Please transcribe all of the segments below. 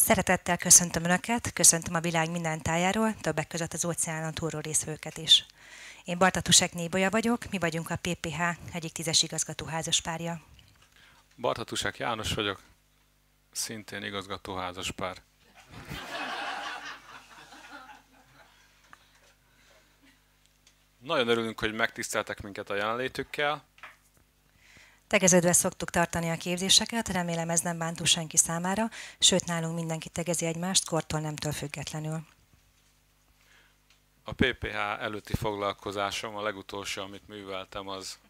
Szeretettel köszöntöm Önöket, köszöntöm a világ minden tájáról, többek között az óceánon túlról részvevőket is. Én Bartatusek Nébolya vagyok, mi vagyunk a PPH egyik 10-es igazgató házaspárja. Bartatusek János vagyok, szintén igazgató házaspár. Nagyon örülünk, hogy megtiszteltek minket a jelenlétükkel. Tegeződve szoktuk tartani a képzéseket, remélem ez nem bántó senki számára, sőt nálunk mindenki tegezi egymást, kortól nemtől függetlenül. A PPH előtti foglalkozásom, a legutolsó, amit műveltem, az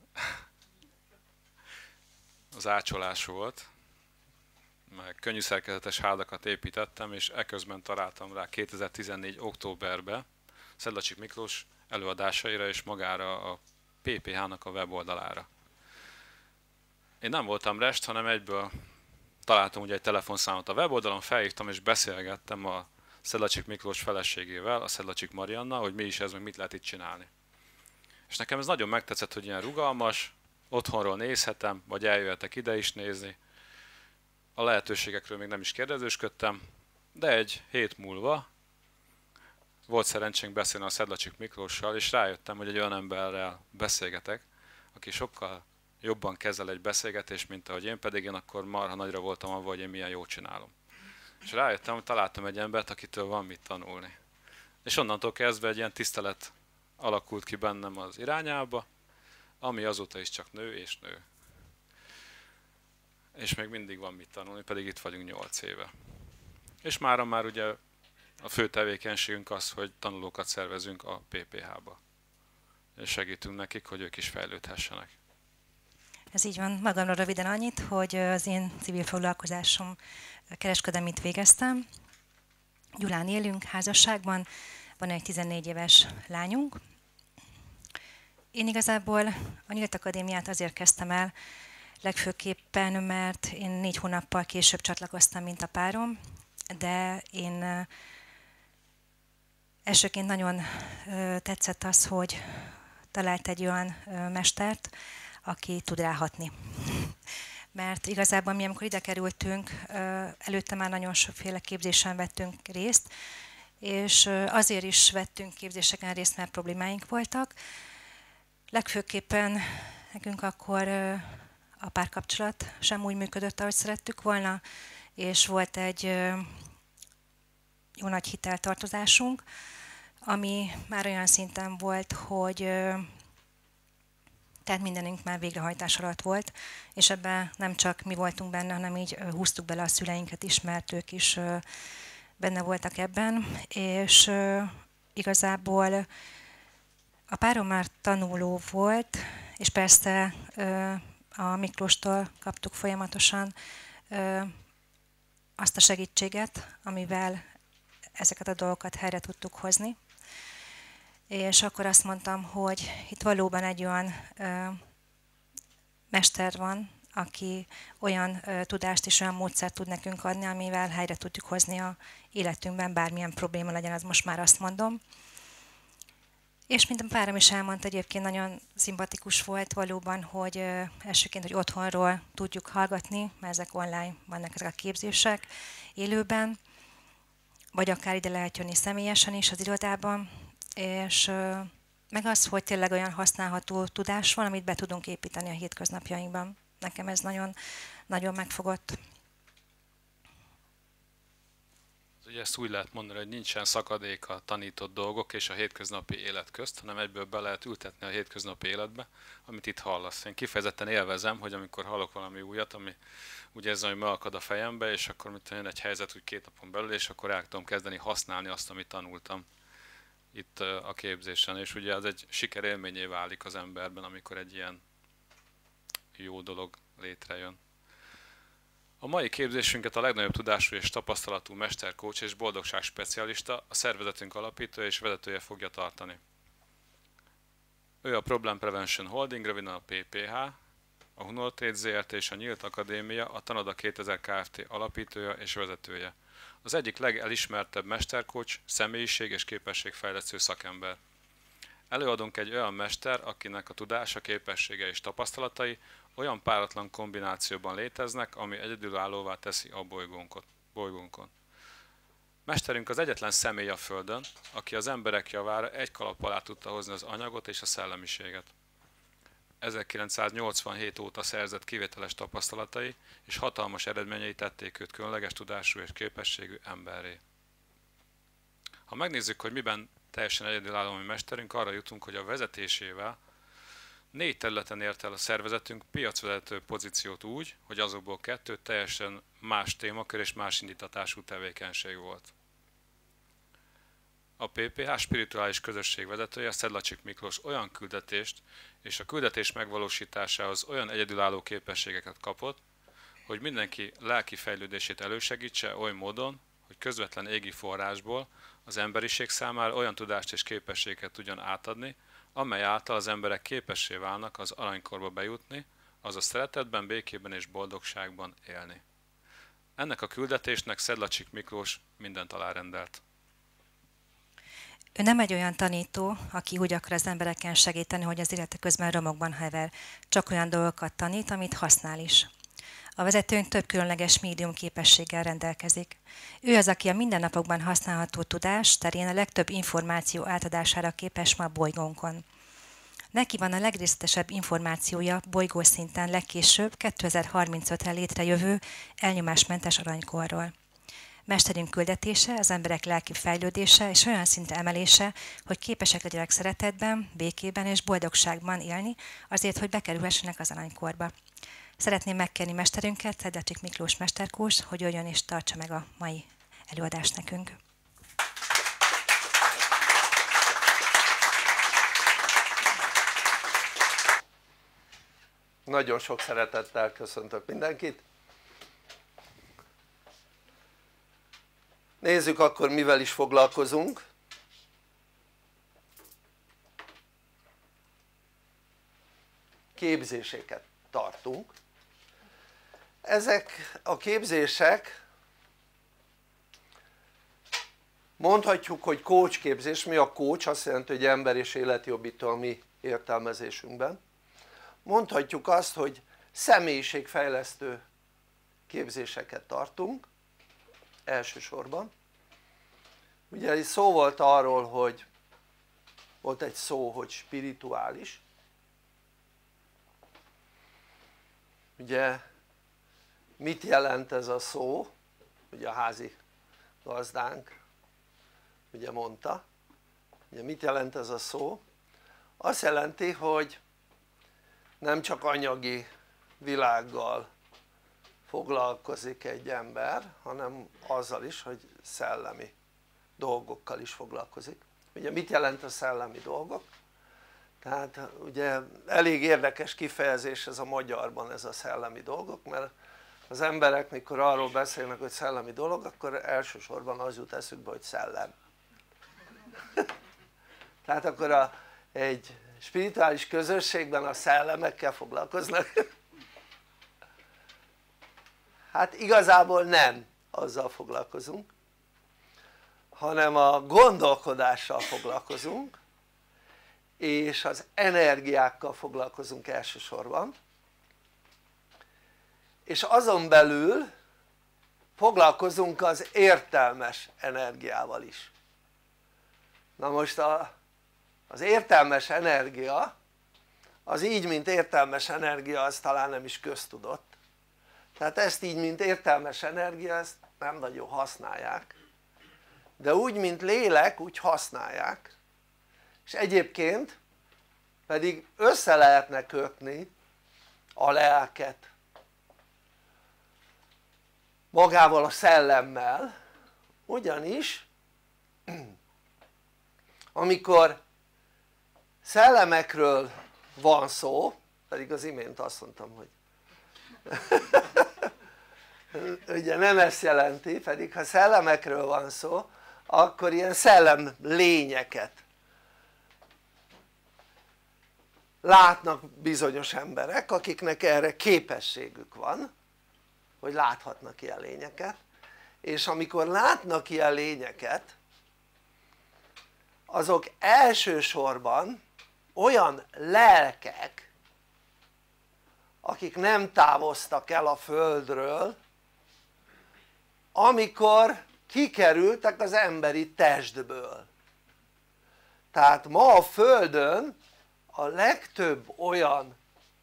ácsolás volt. Meg könnyű szerkezetes hádakat építettem, és eközben találtam rá 2014. októberben Szedlacsik Miklós előadásaira és magára a PPH-nak a weboldalára. Én nem voltam rest, hanem egyből találtam ugye egy telefonszámot a weboldalon, felhívtam és beszélgettem a Szedlacsik Miklós feleségével, a Szedlacsik Marianna, hogy mi is ez, meg mit lehet itt csinálni. És nekem ez nagyon megtetszett, hogy ilyen rugalmas, otthonról nézhetem, vagy eljöhetek ide is nézni. A lehetőségekről még nem is kérdezősködtem, de egy hét múlva volt szerencsénk beszélni a Szedlacsik Miklóssal, és rájöttem, hogy egy olyan emberrel beszélgetek, aki sokkal jobban kezel egy beszélgetést, mint ahogy én, pedig én akkor marha nagyra voltam avval, hogy én milyen jót csinálom. És rájöttem, hogy találtam egy embert, akitől van mit tanulni. És onnantól kezdve egy ilyen tisztelet alakult ki bennem az irányába, ami azóta is csak nő és nő. És még mindig van mit tanulni, pedig itt vagyunk 8 éve. És mára már ugye a fő tevékenységünk az, hogy tanulókat szervezünk a PPH-ba. És segítünk nekik, hogy ők is fejlődhessenek. Ez így van. Magamról röviden annyit, hogy az én civil foglalkozásom kereskedelmit végeztem. Gyulán élünk, házasságban, van egy 14 éves lányunk. Én igazából a Nyílt Akadémiát azért kezdtem el, legfőképpen, mert én 4 hónappal később csatlakoztam, mint a párom, de én elsőként nagyon tetszett az, hogy talált egy olyan mestert, aki tud ráhatni. Mert igazából mi, amikor ide kerültünk, előtte már nagyon sokféle képzésen vettünk részt, és azért is vettünk képzéseken részt, mert problémáink voltak. Legfőképpen nekünk akkor a párkapcsolat sem úgy működött, ahogy szerettük volna, és volt egy jó nagy hiteltartozásunk, ami már olyan szinten volt, hogy tehát mindenünk már végrehajtás alatt volt, és ebben nem csak mi voltunk benne, hanem így húztuk bele a szüleinket is, mert ők is benne voltak ebben, és igazából a párom már tanuló volt, és persze a Miklóstól kaptuk folyamatosan azt a segítséget, amivel ezeket a dolgokat helyre tudtuk hozni. És akkor azt mondtam, hogy itt valóban egy olyan mester van, aki olyan tudást és olyan módszert tud nekünk adni, amivel helyre tudjuk hozni a életünkben, bármilyen probléma legyen, az most már azt mondom. És mint a párom is elmondta, egyébként nagyon szimpatikus volt valóban, hogy elsőként, hogy otthonról tudjuk hallgatni, mert ezek online vannak ezek a képzések élőben, vagy akár ide lehet jönni személyesen is az irodában, és meg az, hogy tényleg olyan használható tudás van, amit be tudunk építeni a hétköznapjainkban. Nekem ez nagyon, nagyon megfogott. Ugye ezt úgy lehet mondani, hogy nincsen szakadék a tanított dolgok és a hétköznapi élet közt, hanem egyből be lehet ültetni a hétköznapi életbe, amit itt hallasz. Én kifejezetten élvezem, hogy amikor hallok valami újat, ami úgy érzem, hogy megakad a fejembe, és akkor jön egy helyzet úgy 2 napon belül, és akkor el tudom kezdeni használni azt, amit tanultam itt a képzésen. És ugye ez egy sikerélményé válik az emberben, amikor egy ilyen jó dolog létrejön. A mai képzésünket a legnagyobb tudású és tapasztalatú mestercoach és boldogság specialista, a szervezetünk alapítója és vezetője fogja tartani. Ő a Problem Prevention Holding, röviden a PPH, a Hunortrade Zrt. És a Nyílt Akadémia, a Tanada 2000 Kft. Alapítója és vezetője. Az egyik legelismertebb mestercoach, személyiség és képességfejlesztő szakember. Előadunk egy olyan mester, akinek a tudása, képessége és tapasztalatai olyan páratlan kombinációban léteznek, ami egyedülállóvá teszi a bolygónkat. bolygónkon. Mesterünk az egyetlen személy a Földön, aki az emberek javára egy kalap alá tudta hozni az anyagot és a szellemiséget. 1987 óta szerzett kivételes tapasztalatai és hatalmas eredményei tették őt különleges tudású és képességű emberré. Ha megnézzük, hogy miben teljesen egyedülálló a mi mesterünk, arra jutunk, hogy a vezetésével 4 területen ért el a szervezetünk piacvezető pozíciót úgy, hogy azokból 2 teljesen más témakör és más indítatású tevékenység volt. A PPH spirituális közösség vezetője, Szedlacsik Miklós olyan küldetést és a küldetés megvalósításához olyan egyedülálló képességeket kapott, hogy mindenki lelki fejlődését elősegítse oly módon, hogy közvetlen égi forrásból az emberiség számára olyan tudást és képességet tudjon átadni, amely által az emberek képessé válnak az aranykorba bejutni, azaz szeretetben, békében és boldogságban élni. Ennek a küldetésnek Szedlacsik Miklós mindent alárendelt. Ő nem egy olyan tanító, aki úgy akar az embereken segíteni, hogy az élete közben romokban hever, csak olyan dolgokat tanít, amit használ is. A vezetőnk több különleges médium képességgel rendelkezik. Ő az, aki a mindennapokban használható tudás terén a legtöbb információ átadására képes ma a bolygónkon. Neki van a legrészletesebb információja bolygószinten legkésőbb 2035-re létrejövő elnyomásmentes aranykorról. Mesterünk küldetése, az emberek lelki fejlődése és olyan szintre emelése, hogy képesek legyenek szeretetben, békében és boldogságban élni, azért, hogy bekerülhessenek az aranykorba. Szeretném megkérni mesterünket, Szedlacsik Miklós mesterkós, hogy jöjjön és tartsa meg a mai előadást nekünk. Nagyon sok szeretettel köszöntök mindenkit. Nézzük akkor, mivel is foglalkozunk. Képzéseket tartunk. Ezek a képzések, mondhatjuk, hogy coach képzés. Mi a coach? Azt jelenti, hogy ember és életjobbító a mi értelmezésünkben. Mondhatjuk azt, hogy személyiségfejlesztő képzéseket tartunk elsősorban. Ugye szó volt arról, hogy volt egy szó, hogy spirituális. Ugye mit jelent ez a szó? Ugye a házi gazdánk ugye mondta, ugye mit jelent ez a szó? Azt jelenti, hogy nem csak anyagi világgal foglalkozik egy ember, hanem azzal is, hogy szellemi dolgokkal is foglalkozik. Ugye mit jelent a szellemi dolgok? Tehát ugye elég érdekes kifejezés ez a magyarban, ez a szellemi dolgok, mert az emberek mikor arról beszélnek, hogy szellemi dolog, akkor elsősorban az jut eszükbe, hogy szellem. Tehát akkor egy spirituális közösségben a szellemekkel foglalkoznak. Hát igazából nem azzal foglalkozunk, hanem a gondolkodással foglalkozunk, és az energiákkal foglalkozunk elsősorban, és azon belül foglalkozunk az értelmes energiával is. Na most az értelmes energia, az így mint értelmes energia, az talán nem is köztudott. Tehát ezt így mint értelmes energia, ezt nem nagyon használják, de úgy mint lélek, úgy használják, és egyébként pedig össze lehetne kötni a lelket magával a szellemmel, ugyanis amikor szellemekről van szó, pedig az imént azt mondtam, hogy ugye nem ezt jelenti, pedig ha szellemekről van szó, akkor ilyen szellem lényeket látnak bizonyos emberek, akiknek erre képességük van, hogy láthatnak ilyen lényeket, és amikor látnak ilyen lényeket, azok elsősorban olyan lelkek, akik nem távoztak el a földről, amikor kikerültek az emberi testből. Tehát ma a Földön a legtöbb olyan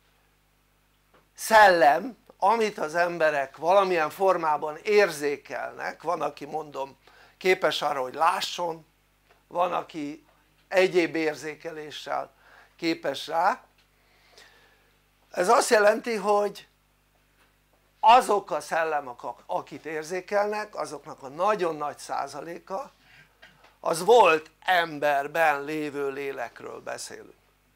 szellem, amit az emberek valamilyen formában érzékelnek, van aki mondom képes arra hogy lásson, van aki egyéb érzékeléssel képes rá, ez azt jelenti hogy azok a szellemek akit érzékelnek azoknak a nagyon nagy százaléka az volt emberben lévő lélekről beszélünk.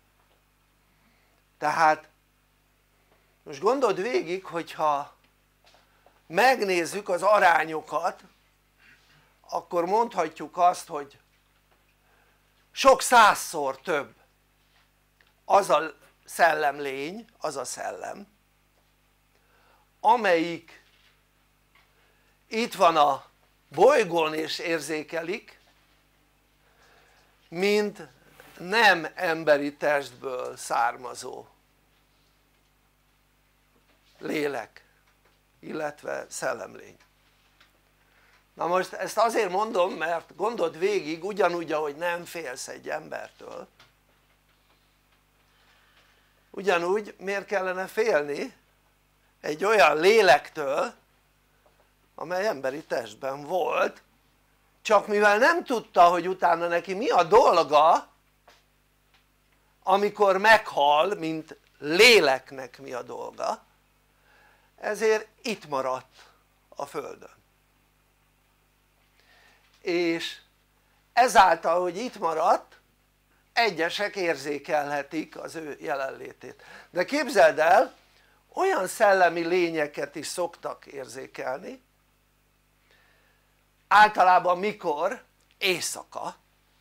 Tehát most gondold végig hogyha megnézzük az arányokat akkor mondhatjuk azt hogy sok százszor több az a szellemlény, az a szellem amelyik itt van a bolygón és érzékelik mint nem emberi testből származó lélek illetve szellemlény. Na most ezt azért mondom mert gondold végig ugyanúgy ahogy nem félsz egy embertől ugyanúgy miért kellene félni egy olyan lélektől amely emberi testben volt csak mivel nem tudta hogy utána neki mi a dolga amikor meghal mint léleknek mi a dolga ezért itt maradt a Földön és ezáltal hogy itt maradt egyesek érzékelhetik az ő jelenlétét de képzeld el olyan szellemi lényeket is szoktak érzékelni általában mikor? Éjszaka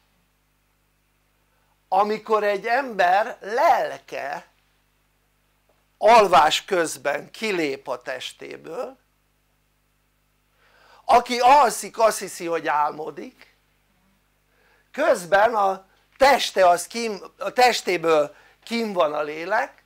amikor egy ember lelke alvás közben kilép a testéből aki alszik azt hiszi hogy álmodik közben a testéből kinn van a lélek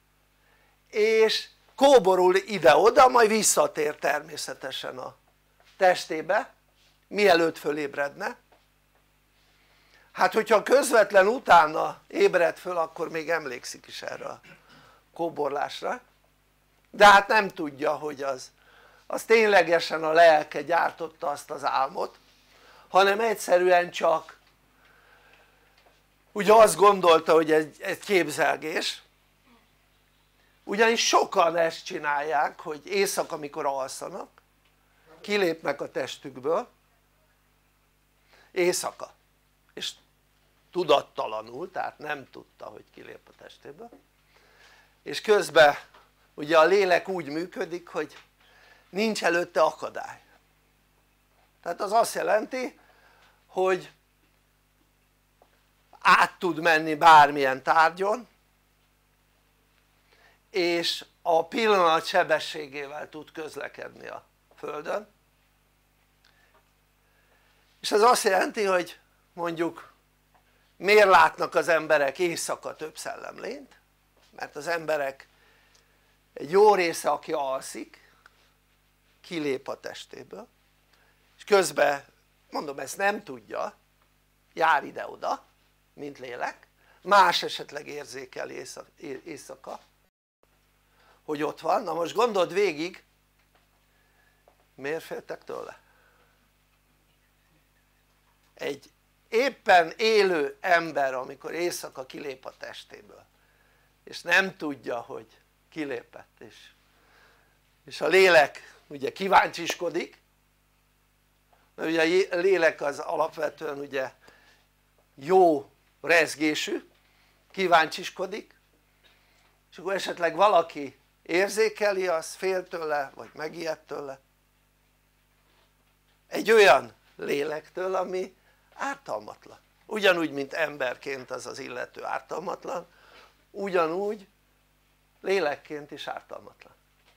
és kóborul ide-oda majd visszatér természetesen a testébe mielőtt fölébredne hát hogyha közvetlen utána ébred föl akkor még emlékszik is erre a kóborlásra de hát nem tudja hogy az ténylegesen a lelke gyártotta azt az álmot hanem egyszerűen csak ugye azt gondolta hogy egy képzelgés ugyanis sokan ezt csinálják hogy éjszaka amikor alszanak kilépnek a testükből éjszaka és tudattalanul tehát nem tudta hogy kilép a testéből és közben ugye a lélek úgy működik hogy nincs előtte akadály tehát az azt jelenti hogy át tud menni bármilyen tárgyon és a pillanat sebességével tud közlekedni a Földön és ez azt jelenti hogy mondjuk miért látnak az emberek éjszaka több szellemlényt? Mert az emberek egy jó része aki alszik kilép a testéből és közben mondom ezt nem tudja jár ide-oda mint lélek más esetleg érzékel éjszaka hogy ott van, na most gondold végig miért féltek tőle? Egy éppen élő ember amikor éjszaka kilép a testéből és nem tudja hogy kilépett és a lélek ugye kíváncsiskodik mert ugye a lélek az alapvetően ugye jó rezgésű kíváncsiskodik és akkor esetleg valaki érzékeli az fél tőle vagy megijed tőle egy olyan lélektől ami ártalmatlan ugyanúgy mint emberként az az illető ártalmatlan ugyanúgy lélekként is ártalmatlan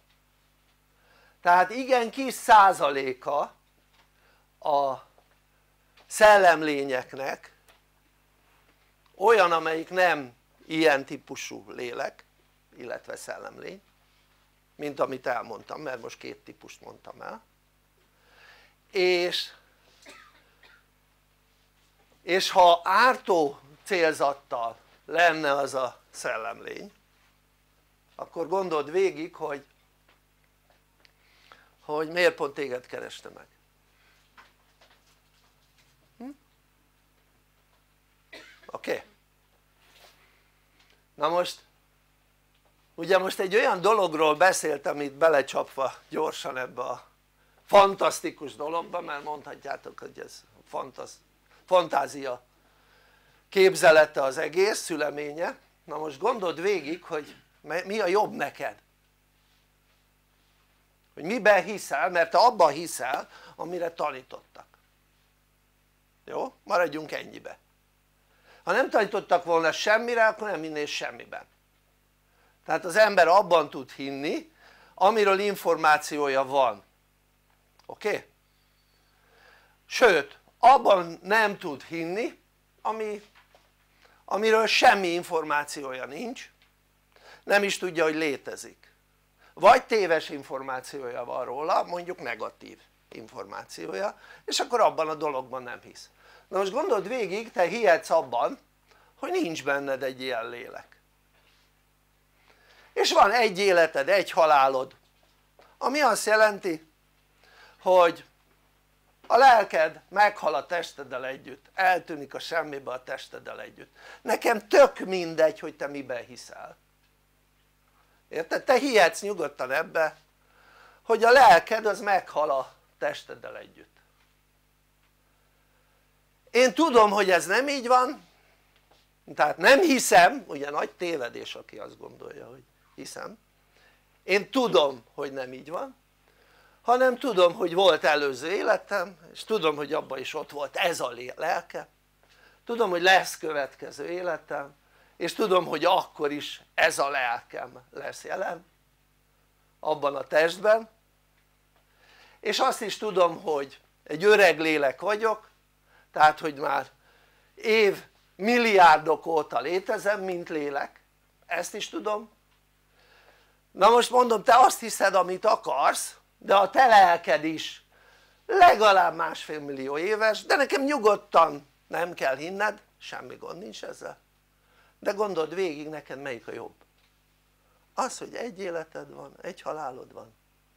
tehát igen kis százaléka a szellemlényeknek olyan amelyik nem ilyen típusú lélek illetve szellemlény mint amit elmondtam mert most két típust mondtam el és ha ártó célzattal lenne az a szellemlény, akkor gondold végig, hogy miért pont téged kereste meg. Oké? Na most ugye most egy olyan dologról beszéltem itt belecsapva gyorsan ebbe a fantasztikus dologba, mert mondhatjátok, hogy ez fantázia képzelete az egész, szüleménye. Na most gondold végig, hogy mi a jobb neked, hogy miben hiszel, mert te abban hiszel, amire tanítottak. Jó? Maradjunk ennyibe. Ha nem tanítottak volna semmire, akkor nem hinnél semmiben. Tehát az ember abban tud hinni, amiről információja van. Oké? Sőt, abban nem tud hinni, amiről semmi információja nincs, nem is tudja, hogy létezik. Vagy téves információja van róla, mondjuk negatív információja, és akkor abban a dologban nem hisz. Na most gondold végig, te hihetsz abban, hogy nincs benned egy ilyen lélek. És van egy életed, egy halálod, ami azt jelenti, hogy a lelked meghal a testeddel együtt, eltűnik a semmibe a testeddel együtt. Nekem tök mindegy, hogy te miben hiszel. Érted? Te hihetsz nyugodtan ebbe, hogy a lelked az meghal a testeddel együtt. Én tudom, hogy ez nem így van, tehát nem hiszem, ugye nagy tévedés, aki azt gondolja, hogy hiszem. Én tudom, hogy nem így van, hanem tudom, hogy volt előző életem, és tudom, hogy abban is ott volt ez a lelke, tudom, hogy lesz következő életem, és tudom, hogy akkor is ez a lelkem lesz jelen abban a testben, és azt is tudom, hogy egy öreg lélek vagyok, tehát hogy már milliárdok óta létezem, mint lélek, ezt is tudom. Na most mondom, te azt hiszed, amit akarsz, de a te lelked is legalább 1,5 millió éves, de nekem nyugodtan nem kell hinned, semmi gond nincs ezzel. De gondold végig, neked melyik a jobb? Az, hogy egy életed van, egy halálod van,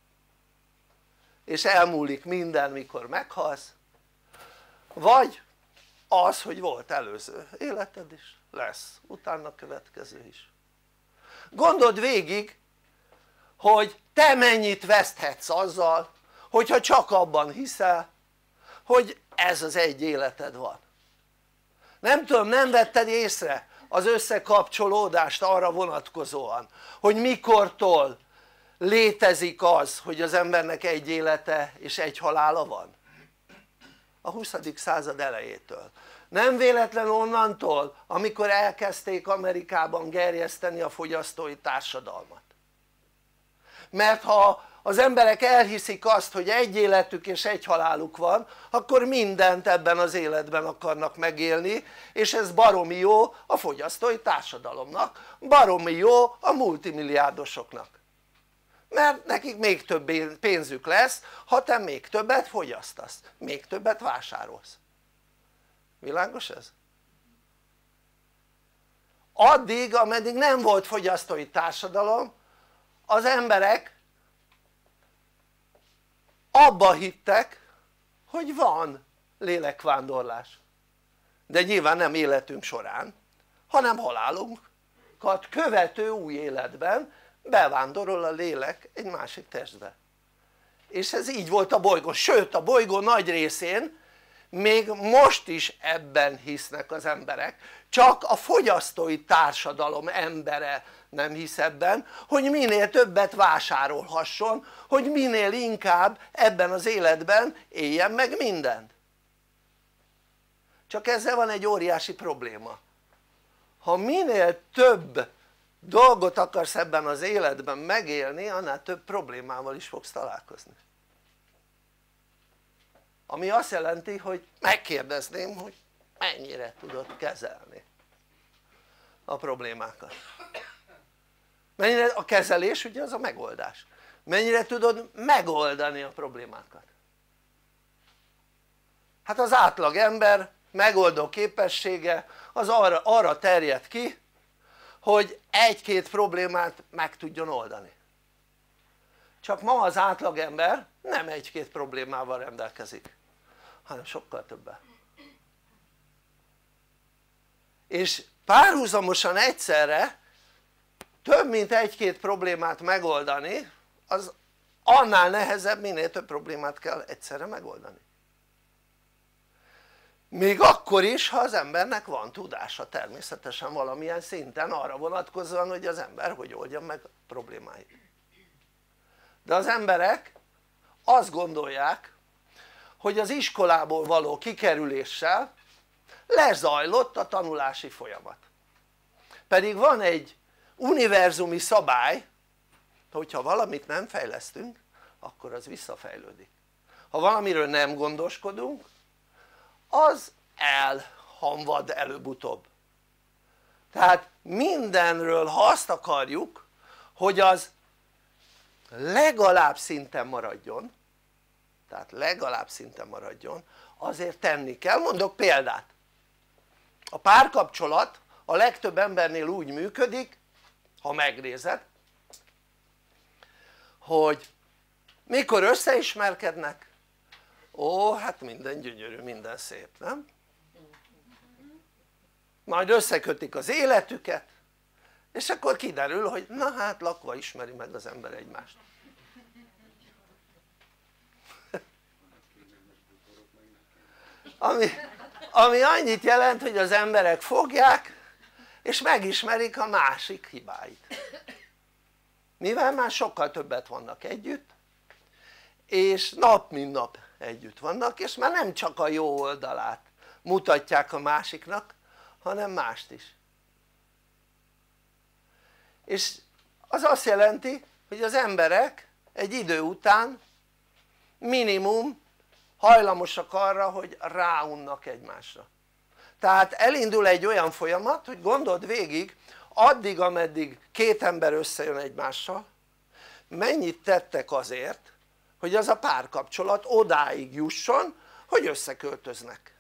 és elmúlik minden, mikor meghalsz, vagy az, hogy volt előző életed is, lesz utána következő is. Gondold végig, hogy te mennyit veszthetsz azzal, hogyha csak abban hiszel, hogy ez az egy életed van. Nem tudom, nem vetted észre az összekapcsolódást arra vonatkozóan, hogy mikortól létezik az, hogy az embernek egy élete és egy halála van? A 20. század elejétől. Nem véletlen onnantól, amikor elkezdték Amerikában gerjeszteni a fogyasztói társadalmat. Mert ha az emberek elhiszik azt, hogy egy életük és egy haláluk van, akkor mindent ebben az életben akarnak megélni, és ez baromi jó a fogyasztói társadalomnak, baromi jó a multimilliárdosoknak, mert nekik még több pénzük lesz, ha te még többet fogyasztasz, még többet vásárolsz. Világos ez? Addig, ameddig nem volt fogyasztói társadalom, az emberek abba hittek, hogy van lélekvándorlás, de nyilván nem életünk során, hanem halálunkat követő új életben bevándorol a lélek egy másik testbe. És ez így volt a bolygón, sőt a bolygó nagy részén még most is ebben hisznek az emberek, csak a fogyasztói társadalom embere nem hisz ebben, hogy minél többet vásárolhasson, hogy minél inkább ebben az életben éljen meg mindent. Csak ezzel van egy óriási probléma. Ha minél több dolgot akarsz ebben az életben megélni, annál több problémával is fogsz találkozni. Ami azt jelenti, hogy megkérdezném, hogy mennyire tudod kezelni a problémákat. Mennyire a kezelés ugye az a megoldás. Mennyire tudod megoldani a problémákat. Hát az átlag ember megoldó képessége az arra terjed ki, hogy egy-két problémát meg tudjon oldani. Csak ma az átlagember nem egy-két problémával rendelkezik, hanem sokkal többel. És párhuzamosan egyszerre több mint egy-két problémát megoldani, az annál nehezebb, minél több problémát kell egyszerre megoldani. Még akkor is, ha az embernek van tudása természetesen valamilyen szinten arra vonatkozóan, hogy az ember hogy oldja meg a problémáit. De az emberek azt gondolják, hogy az iskolából való kikerüléssel lezajlott a tanulási folyamat. Pedig van egy univerzumi szabály, hogyha valamit nem fejlesztünk, akkor az visszafejlődik. Ha valamiről nem gondoskodunk, az elhamvad előbb-utóbb. Tehát mindenről, ha azt akarjuk, hogy az legalább szinten maradjon, tehát legalább szinten maradjon, azért tenni kell. Mondok példát. A párkapcsolat a legtöbb embernél úgy működik, ha megnézed, hogy mikor összeismerkednek, ó, hát minden gyönyörű, minden szép, nem? Majd összekötik az életüket, és akkor kiderül, hogy na hát lakva ismeri meg az ember egymást. Ami annyit jelent, hogy az emberek fogják és megismerik a másik hibáit, mivel már sokkal többet vannak együtt és nap mint nap együtt vannak, és már nem csak a jó oldalát mutatják a másiknak, hanem mást is. És az azt jelenti, hogy az emberek egy idő után minimum hajlamosak arra, hogy ráunnak egymásra. Tehát elindul egy olyan folyamat, hogy gondold végig, addig ameddig két ember összejön egymással, mennyit tettek azért, hogy az a párkapcsolat odáig jusson, hogy összeköltöznek.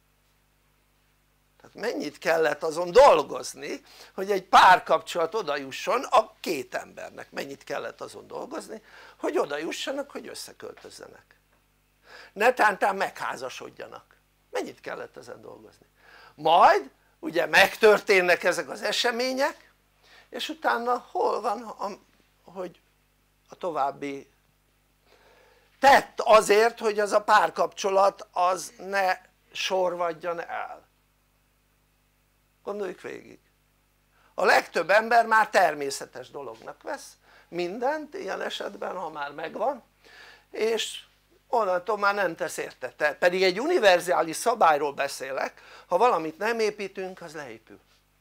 Tehát mennyit kellett azon dolgozni, hogy egy párkapcsolat oda jusson a két embernek, mennyit kellett azon dolgozni, hogy oda jussanak, hogy összeköltözzenek. Netántán megházasodjanak, mennyit kellett ezen dolgozni. Majd ugye megtörténnek ezek az események, és utána hol van, hogy a további tett azért, hogy az a párkapcsolat az ne sorvadjon el. Gondoljuk végig. A legtöbb ember már természetes dolognak vesz mindent ilyen esetben, ha már megvan, és onnantól már nem tesz érte. Pedig egy univerzális szabályról beszélek, ha valamit nem építünk, az leépül.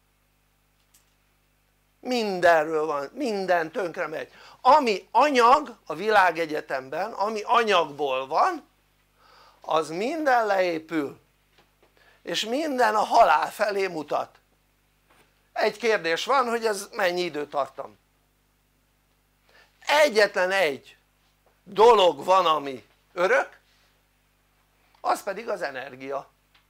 Mindenről van, minden tönkre megy. Ami anyag a világegyetemben, ami anyagból van, az minden leépül, és minden a halál felé mutat. Egy kérdés van, hogy ez mennyi időtartam. Egyetlen egy dolog van, ami örök, az pedig az energia.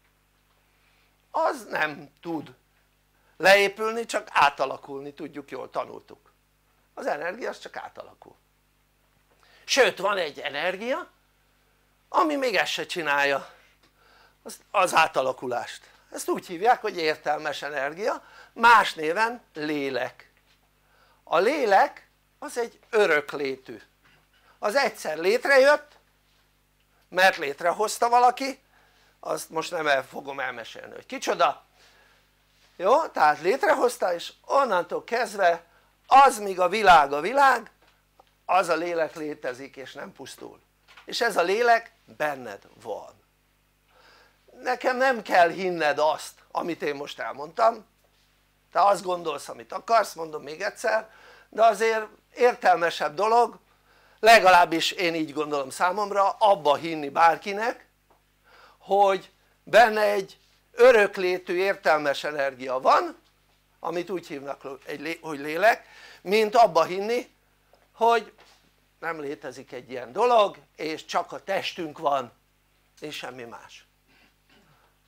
Az nem tud leépülni, csak átalakulni, tudjuk, jól tanultuk. Az energia az csak átalakul. Sőt, van egy energia, ami még ezt se csinálja, az átalakulást. Ezt úgy hívják, hogy értelmes energia, más néven lélek. A lélek az egy öröklétű. Az egyszer létrejött, mert létrehozta valaki, azt most nem fogom elmesélni, hogy kicsoda. Jó? Tehát létrehozta, és onnantól kezdve az, míg a világ, az a lélek létezik és nem pusztul. És ez a lélek benned van. Nekem nem kell hinned azt, amit én most elmondtam. Te azt gondolsz, amit akarsz, mondom még egyszer, de azért értelmesebb dolog, legalábbis én így gondolom számomra, abba hinni bárkinek, hogy benne egy öröklétű értelmes energia van, amit úgy hívnak, hogy lélek, mint abba hinni, hogy nem létezik egy ilyen dolog, és csak a testünk van, és semmi más.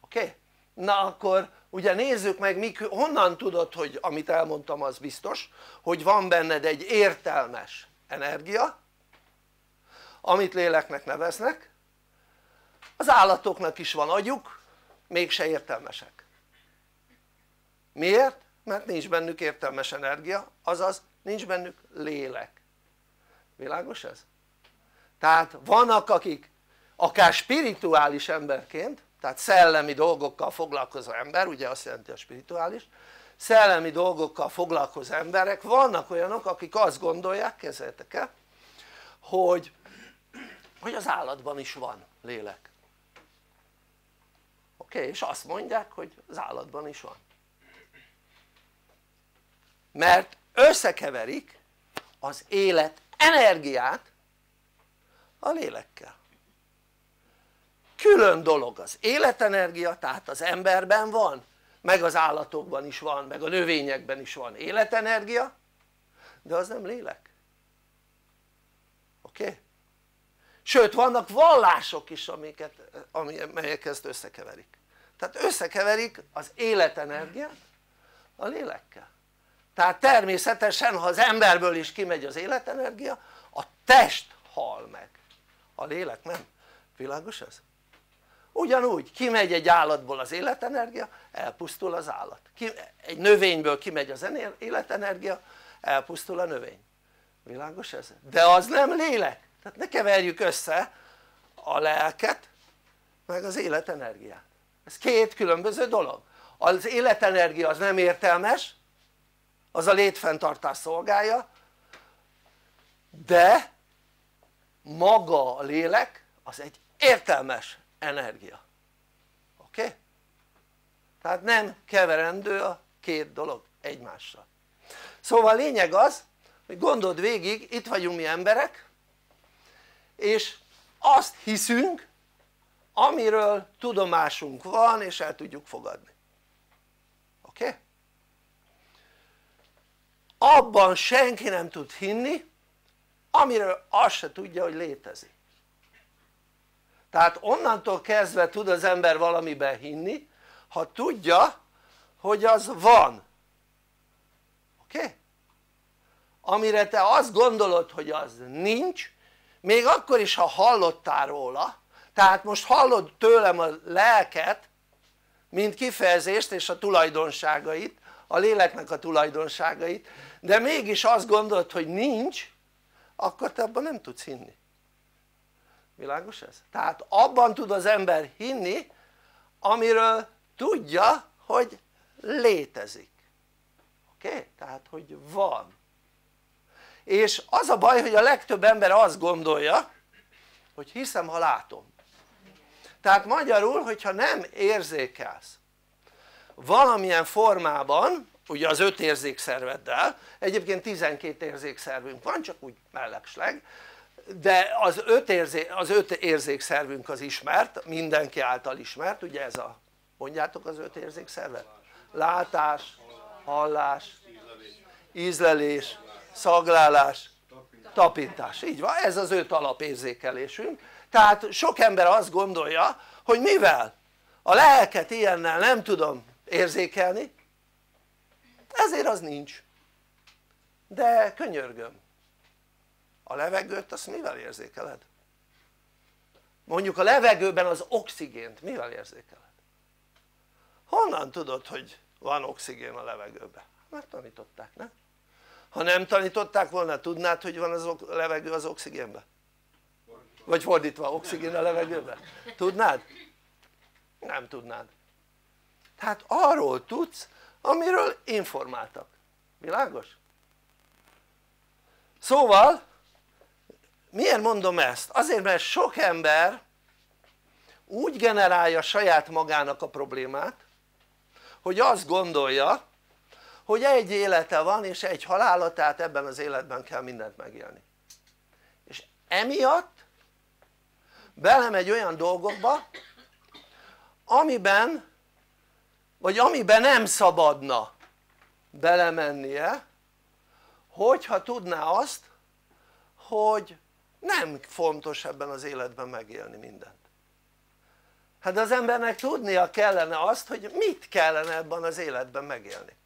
Oké? Na akkor ugye nézzük meg, honnan tudod, hogy amit elmondtam az biztos, hogy van benned egy értelmes energia, amit léleknek neveznek. Az állatoknak is van agyuk, mégse értelmesek. Miért? Mert nincs bennük értelmes energia, azaz nincs bennük lélek. Világos ez? Tehát vannak akik akár spirituális emberként, tehát szellemi dolgokkal foglalkozó ember, ugye azt jelenti a spirituális, szellemi dolgokkal foglalkozó emberek, vannak olyanok akik azt gondolják, képzeljétek el, hogy az állatban is van lélek. Oké? És azt mondják, hogy az állatban is van, mert összekeverik az élet energiát a lélekkel. Külön dolog az életenergia, tehát az emberben van, meg az állatokban is van, meg a növényekben is van életenergia, de az nem lélek. Oké? Sőt, vannak vallások is, amelyek ezt összekeverik. Tehát összekeverik az életenergiát a lélekkel. Tehát természetesen, ha az emberből is kimegy az életenergia, a test hal meg, a lélek nem. Világos ez? Ugyanúgy kimegy egy állatból az életenergia, elpusztul az állat. Egy növényből kimegy az életenergia, elpusztul a növény. Világos ez? De az nem lélek. Tehát ne keverjük össze a lelket meg az életenergiát. Ez két különböző dolog. Az életenergia az nem értelmes, az a létfenntartás szolgálja, de maga a lélek az egy értelmes energia. Oké? Tehát nem keverendő a két dolog egymással. Szóval a lényeg az, hogy gondold végig, itt vagyunk mi emberek, és azt hiszünk, amiről tudomásunk van és el tudjuk fogadni. Oké? Abban senki nem tud hinni, amiről azt se tudja, hogy létezik. Tehát onnantól kezdve tud az ember valamiben hinni, ha tudja, hogy az van. Oké? Amire te azt gondolod, hogy az nincs, még akkor is, ha hallottál róla, tehát most hallod tőlem a lelket, mint kifejezést és a tulajdonságait, a léleknek a tulajdonságait, de mégis azt gondolod, hogy nincs, akkor te abban nem tudsz hinni. Világos ez? Tehát abban tud az ember hinni, amiről tudja, hogy létezik. Oké? Tehát hogy van. És az a baj, hogy a legtöbb ember azt gondolja, hogy hiszem, ha látom. Tehát magyarul, hogyha nem érzékelsz valamilyen formában, ugye az 5 érzékszerveddel, egyébként 12 érzékszervünk van, csak úgy mellesleg, de az 5 érzékszervünk az ismert, mindenki által ismert, ugye ez a, mondjátok az 5 érzékszervet? Látás, hallás, ízlelés, szaglálás, tapintás, így van, ez az 5 alapérzékelésünk. Tehát sok ember azt gondolja, hogy mivel a lelket ilyennel nem tudom érzékelni, ezért az nincs. De könyörgöm, a levegőt azt mivel érzékeled? Mondjuk a levegőben az oxigént mivel érzékeled? Honnan tudod, hogy van oxigén a levegőben? Mert tanították, nem? Ha nem tanították volna, tudnád, hogy van a levegő az oxigénben? Vagy fordítva, oxigén a levegőben? Tudnád? Nem tudnád. Tehát arról tudsz, amiről informáltak. Világos? Szóval miért mondom ezt? Azért, mert sok ember úgy generálja saját magának a problémát, hogy azt gondolja, hogy egy élete van és egy halála, tehát ebben az életben kell mindent megélni. És emiatt belemegy olyan dolgokba, amiben nem szabadna belemennie, hogyha tudná azt, hogy nem fontos ebben az életben megélni mindent. Hát az embernek tudnia kellene azt, hogy mit kellene ebben az életben megélni.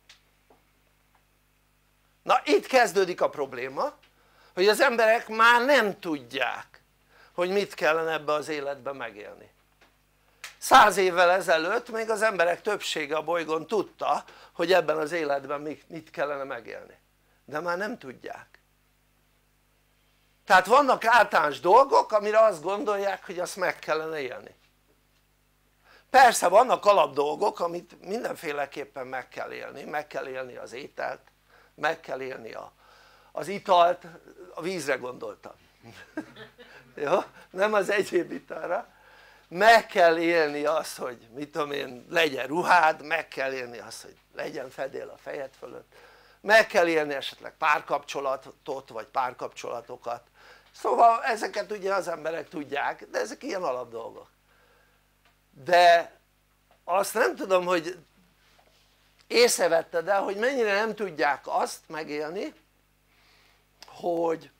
Na itt kezdődik a probléma, hogy az emberek már nem tudják, hogy mit kellene ebben az életben megélni. 100 évvel ezelőtt még az emberek többsége a bolygón tudta, hogy ebben az életben mit kellene megélni, de már nem tudják. Tehát vannak általános dolgok, amire azt gondolják, hogy azt meg kellene élni. Persze vannak alapdolgok, amit mindenféleképpen meg kell élni az ételt, meg kell élni az italt, a vízre gondoltam. Jó? Nem az egyéb italra. Meg kell élni azt, hogy mit tudom én, legyen ruhád, meg kell élni azt, hogy legyen fedél a fejed fölött, meg kell élni esetleg párkapcsolatot vagy párkapcsolatokat. Szóval ezeket ugye az emberek tudják, de ezek ilyen alapdolgok. De azt nem tudom, hogy észrevetted el, hogy mennyire nem tudják azt megélni, hogy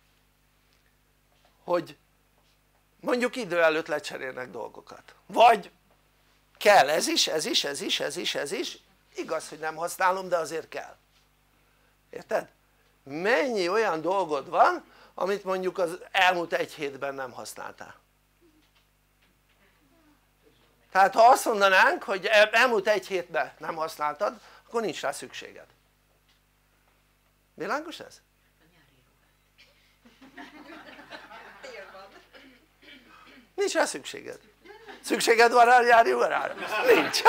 mondjuk idő előtt lecserélnek dolgokat, vagy kell ez is, igaz, hogy nem használom, de azért kell, érted? Mennyi olyan dolgod van, amit mondjuk az elmúlt egy hétben nem használtál? Tehát ha azt mondanánk, hogy elmúlt egy hétben nem használtad, akkor nincs rá szükséged. Világos ez? Nincs rá szükséged. Szükséged van rá a nyári ruhára? Nincs.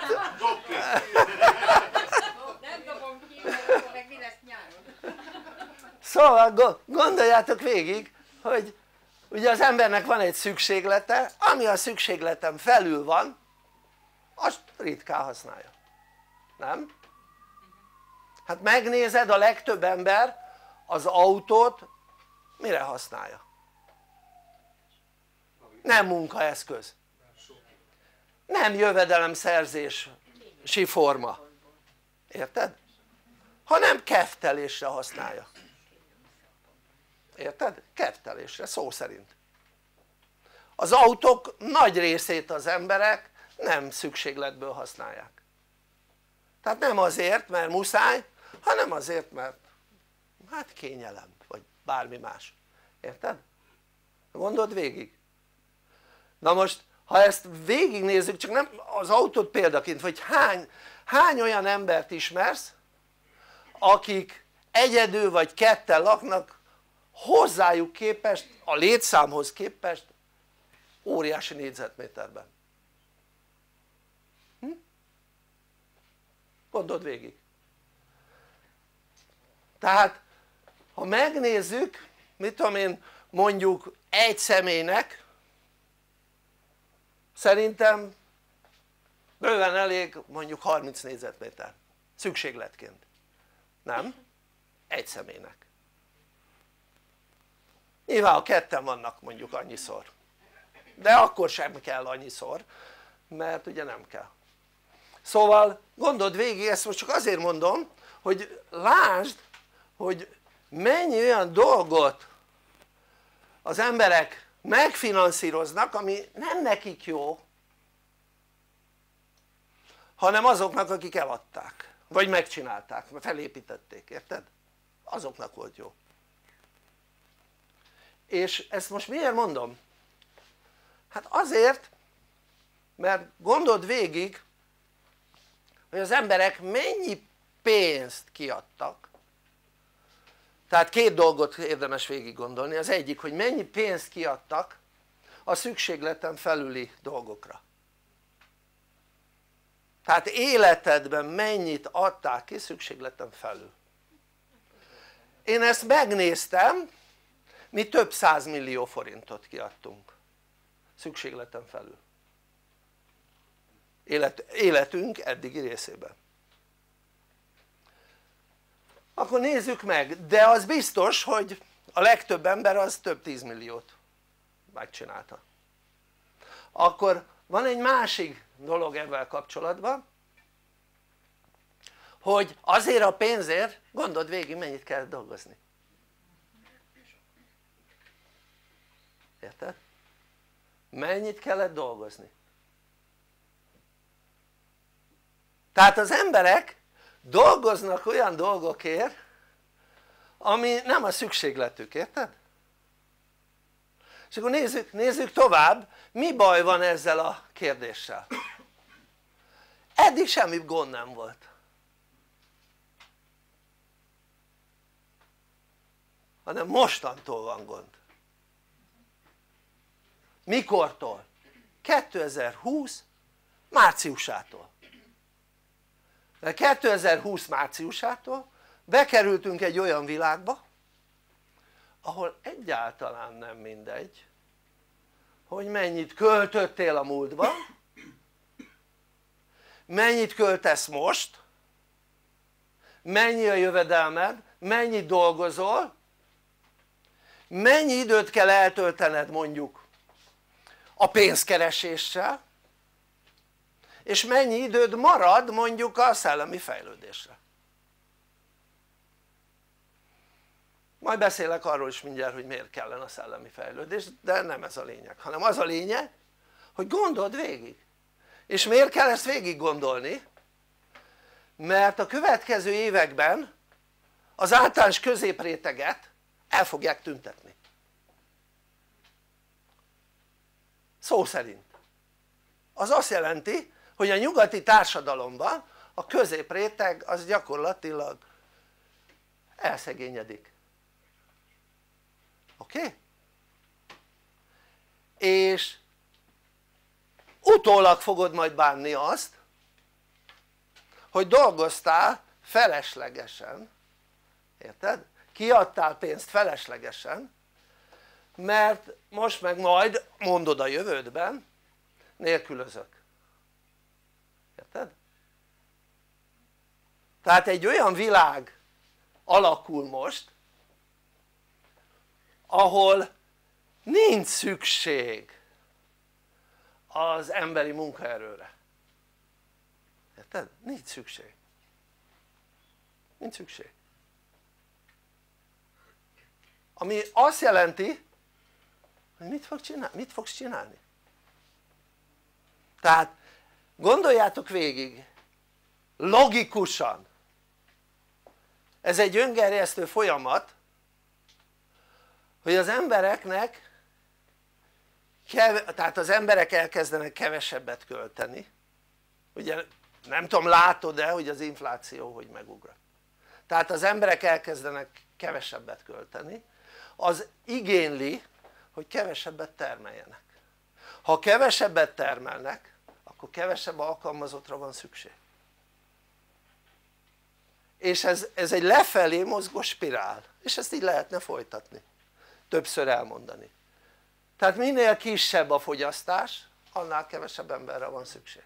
Nem dobom ki, mert akkor meg mi lesz nyáron. Szóval gondoljátok végig, hogy ugye az embernek van egy szükséglete, ami a szükségletem felül van, azt ritkán használja, nem? Hát megnézed, a legtöbb ember az autót mire használja? Nem munkaeszköz, nem jövedelemszerzési forma, érted? Hanem keftelésre használja, érted? Keftelésre, szó szerint. Az autók nagy részét az emberek nem szükségletből használják, tehát nem azért mert muszáj, hanem azért mert hát kényelem vagy bármi más, érted? Gondold végig. Na most ha ezt végignézzük, csak nem az autót példaként, vagy hány olyan embert ismersz akik egyedül vagy ketten laknak, hozzájuk képest, a létszámhoz képest óriási négyzetméterben? Gondold végig. Tehát ha megnézzük, mit tudom én, mondjuk egy személynek szerintem bőven elég mondjuk 30 négyzetméter szükségletként, nem? Egy személynek. Nyilván ha ketten vannak mondjuk annyiszor, de akkor sem kell annyiszor, mert ugye nem kell. Szóval gondold végig, ezt most csak azért mondom, hogy lásd, hogy mennyi olyan dolgot az emberek megfinanszíroznak, ami nem nekik jó, hanem azoknak, akik eladták, vagy megcsinálták, felépítették, érted? Azoknak volt jó. És ezt most miért mondom? Hát azért, mert gondold végig, hogy az emberek mennyi pénzt kiadtak. Tehát két dolgot érdemes végig gondolni, az egyik, hogy mennyi pénzt kiadtak a szükségleten felüli dolgokra. Tehát életedben mennyit adtál ki szükségleten felül. Én ezt megnéztem, mi több 100 millió forintot kiadtunk szükségleten felül életünk eddigi részében. Akkor nézzük meg, de az biztos, hogy a legtöbb ember az több 10 milliót megcsinálta. Akkor van egy másik dolog ebben kapcsolatban, hogy azért a pénzért gondold végig mennyit kell dolgozni, érted? Mennyit kellett dolgozni? Tehát az emberek dolgoznak olyan dolgokért ami nem a szükségletük, érted? És akkor nézzük tovább, mi baj van ezzel a kérdéssel. Eddig semmi gond nem volt, hanem mostantól van gond. Mikortól? 2020 márciusától. De 2020 márciusától bekerültünk egy olyan világba ahol egyáltalán nem mindegy hogy mennyit költöttél a múltban, mennyit költesz most, mennyi a jövedelmed, mennyit dolgozol, mennyi időt kell eltöltened mondjuk a pénzkereséssel, és mennyi időd marad mondjuk a szellemi fejlődésre. Majd beszélek arról is mindjárt hogy miért kellene a szellemi fejlődés, de nem ez a lényeg, hanem az a lényeg hogy gondold végig. És miért kell ezt végig gondolni? Mert a következő években az általános középréteget el fogják tüntetni, szó szerint. Az azt jelenti hogy a nyugati társadalomban a középréteg az gyakorlatilag elszegényedik, oké? És utólag fogod majd bánni azt hogy dolgoztál feleslegesen, érted? Kiadtál pénzt feleslegesen, mert most meg majd mondod a jövődben nélkülözök, érted? Tehát egy olyan világ alakul most ahol nincs szükség az emberi munkaerőre, érted? Nincs szükség, nincs szükség, ami azt jelenti hogy mit fogsz csinálni? Tehát gondoljátok végig logikusan, ez egy öngerjesztő folyamat hogy az embereknek tehát az emberek elkezdenek kevesebbet költeni, ugye nem tudom látod-e hogy az infláció hogy megugrott, tehát az emberek elkezdenek kevesebbet költeni, az igényli hogy kevesebbet termeljenek. Ha kevesebbet termelnek akkor kevesebb alkalmazottra van szükség, és ez egy lefelé mozgó spirál, és ezt így lehetne folytatni, többször elmondani. Tehát minél kisebb a fogyasztás annál kevesebb emberre van szükség,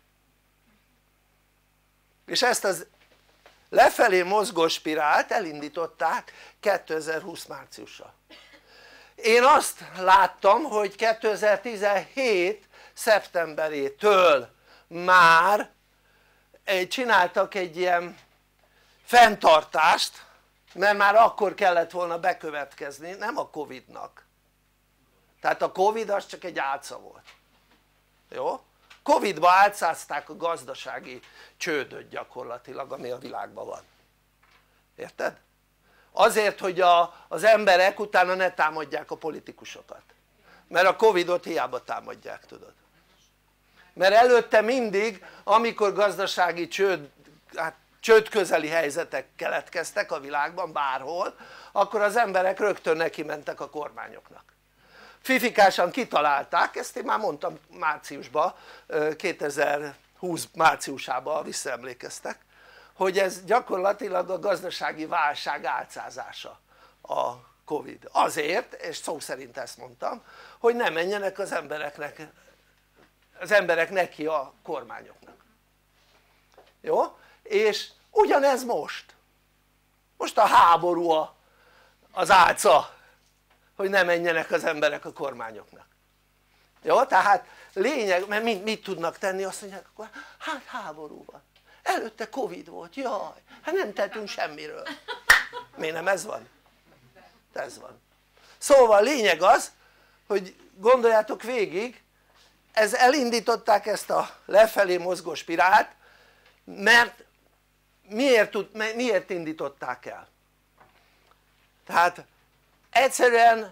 és ezt az lefelé mozgó spirált elindították 2020 márciusra. Én azt láttam hogy 2017 szeptemberétől már csináltak egy ilyen fenntartást, mert már akkor kellett volna bekövetkezni, nem a Covid-nak, tehát a Covid az csak egy álca volt, jó? Covid-ba álcázták a gazdasági csődöt gyakorlatilag ami a világban van, érted? Azért hogy az emberek utána ne támadják a politikusokat, mert a Covidot hiába támadják, tudod, mert előtte mindig amikor gazdasági csőd közeli helyzetek keletkeztek a világban bárhol akkor az emberek rögtön neki mentek a kormányoknak, fifikásan kitalálták, ezt én már mondtam márciusban, 2020 márciusában visszaemlékeztek, hogy ez gyakorlatilag a gazdasági válság álcázása a Covid, azért, és szó szerint ezt mondtam, hogy ne menjenek az emberek neki a kormányoknak, jó? És ugyanez most a háború az álca hogy ne menjenek az emberek a kormányoknak, jó? Tehát lényeg, mert mit tudnak tenni? Azt mondják akkor hát háború van, előtte Covid volt, jaj, hát nem tettünk semmiről. Miért nem ez van? Ez van. Szóval lényeg az hogy gondoljátok végig, elindították ezt a lefelé mozgó spirált mert miért indították el? Tehát egyszerűen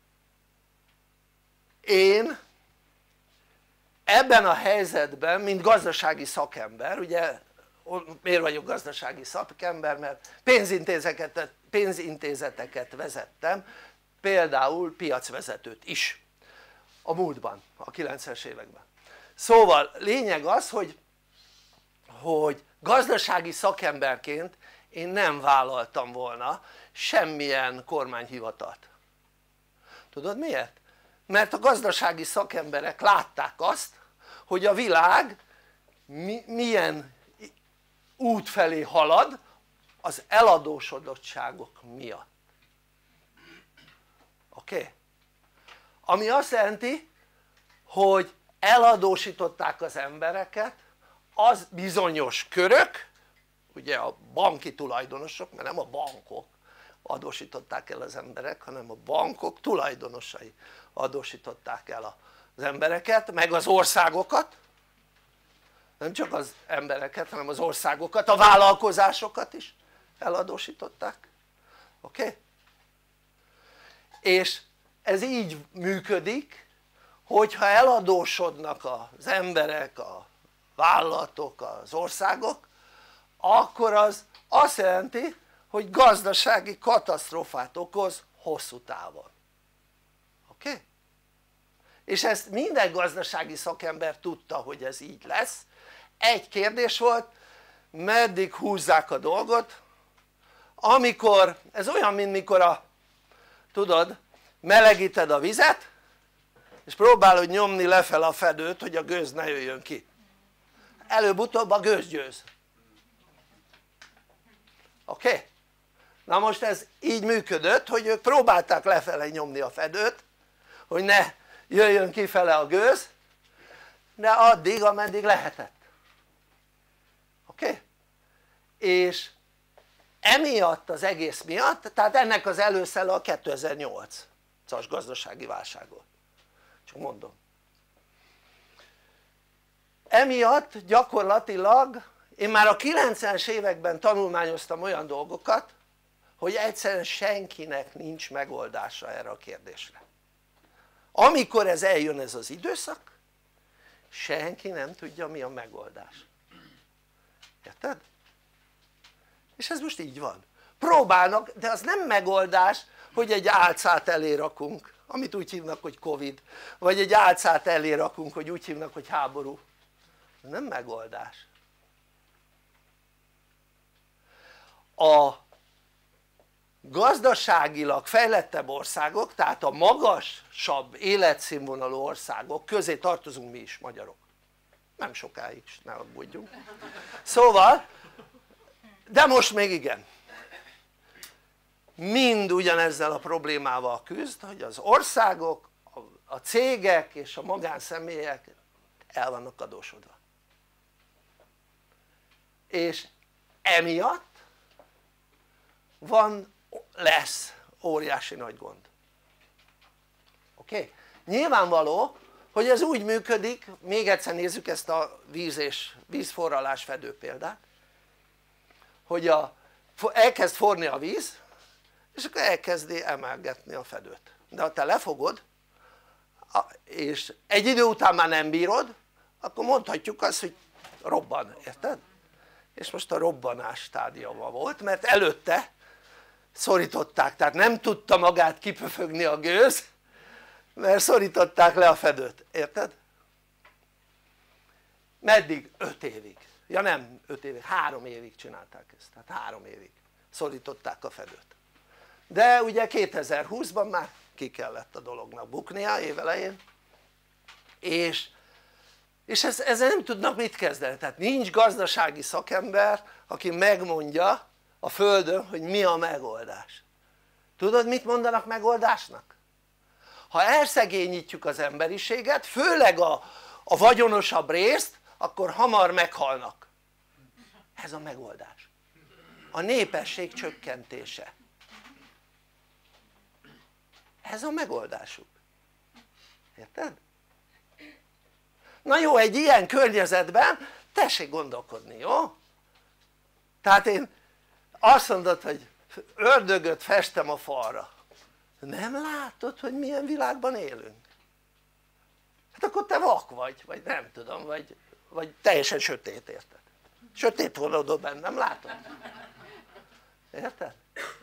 én ebben a helyzetben, mint gazdasági szakember, ugye miért vagyok gazdasági szakember? Mert pénzintézeteket vezettem, például piacvezetőt is a múltban, a 90-es években. Szóval lényeg az, hogy gazdasági szakemberként én nem vállaltam volna semmilyen kormányhivatalt. Tudod miért? Mert a gazdasági szakemberek látták azt, hogy a világ milyen út felé halad az eladósodottságok miatt. Oké? Ami azt jelenti, hogy eladósították az embereket, az bizonyos körök, ugye a banki tulajdonosok, mert nem a bankok adósították el az emberek, hanem a bankok tulajdonosai adósították el az embereket, meg az országokat, nem csak az embereket, hanem az országokat, a vállalkozásokat is eladósították. Oké? És ez így működik, hogyha eladósodnak az emberek, a vállalatok, az országok, akkor az azt jelenti, hogy gazdasági katasztrófát okoz hosszú távon. Oké? És ezt minden gazdasági szakember tudta, hogy ez így lesz. Egy kérdés volt, meddig húzzák a dolgot, amikor, ez olyan, mint mikor tudod, melegíted a vizet, és próbálod nyomni lefele a fedőt, hogy a gőz ne jöjjön ki. Előbb-utóbb a gőz győz. Oké? Na most ez így működött, hogy ők próbálták lefele nyomni a fedőt, hogy ne jöjjön kifele a gőz, de addig, ameddig lehetett. Oké? És emiatt az egész miatt, tehát ennek az előszele a 2008-as gazdasági válság volt. Csak mondom. Emiatt gyakorlatilag én már a 90-es években tanulmányoztam olyan dolgokat, hogy egyszerűen senkinek nincs megoldása erre a kérdésre. Amikor eljön ez az időszak, senki nem tudja, mi a megoldás. Érted? És ez most így van. Próbálnak, de az nem megoldás, hogy egy álcát elé rakunk, amit úgy hívnak, hogy Covid, vagy egy álcát elé rakunk, hogy úgy hívnak, hogy háború. Ez nem megoldás. A gazdaságilag fejlettebb országok, tehát a magasabb életszínvonalú országok közé tartozunk mi is, magyarok. Nem sokáig, ne aggódjunk. Szóval, de most még igen. Mind ugyanezzel a problémával küzd, hogy az országok, a cégek és a magánszemélyek el vannak adósodva. És emiatt lesz óriási nagy gond. Oké? Nyilvánvaló, hogy ez úgy működik, még egyszer nézzük ezt a vízforralás fedő példát, hogy elkezd forni a víz, és akkor elkezdi emelgetni a fedőt. De ha te lefogod, és egy idő után már nem bírod, akkor mondhatjuk azt, hogy robban, érted? És most a robbanás stádiuma volt, mert előtte szorították, tehát nem tudta magát kipöfögni a gőz, mert szorították le a fedőt, érted? Meddig? 5 évig, ja nem 5 évig, 3 évig csinálták ezt, tehát 3 évig szorították a fedőt. De ugye 2020-ban már ki kellett a dolognak buknia évelején, és ezzel nem tudnak mit kezdeni, tehát nincs gazdasági szakember, aki megmondja a földön, hogy mi a megoldás. Tudod, mit mondanak megoldásnak? Ha elszegényítjük az emberiséget, főleg a vagyonosabb részt, akkor hamar meghalnak. Ez a megoldás. A népesség csökkentése. Ez a megoldásuk. Érted? Na jó, egy ilyen környezetben tessék gondolkodni, jó? Tehát én azt mondod, hogy ördögöt festem a falra, nem látod, hogy milyen világban élünk? Hát akkor te vak vagy nem tudom, vagy teljesen sötét, érted? Sötét vonodó bennem, látod? Érted?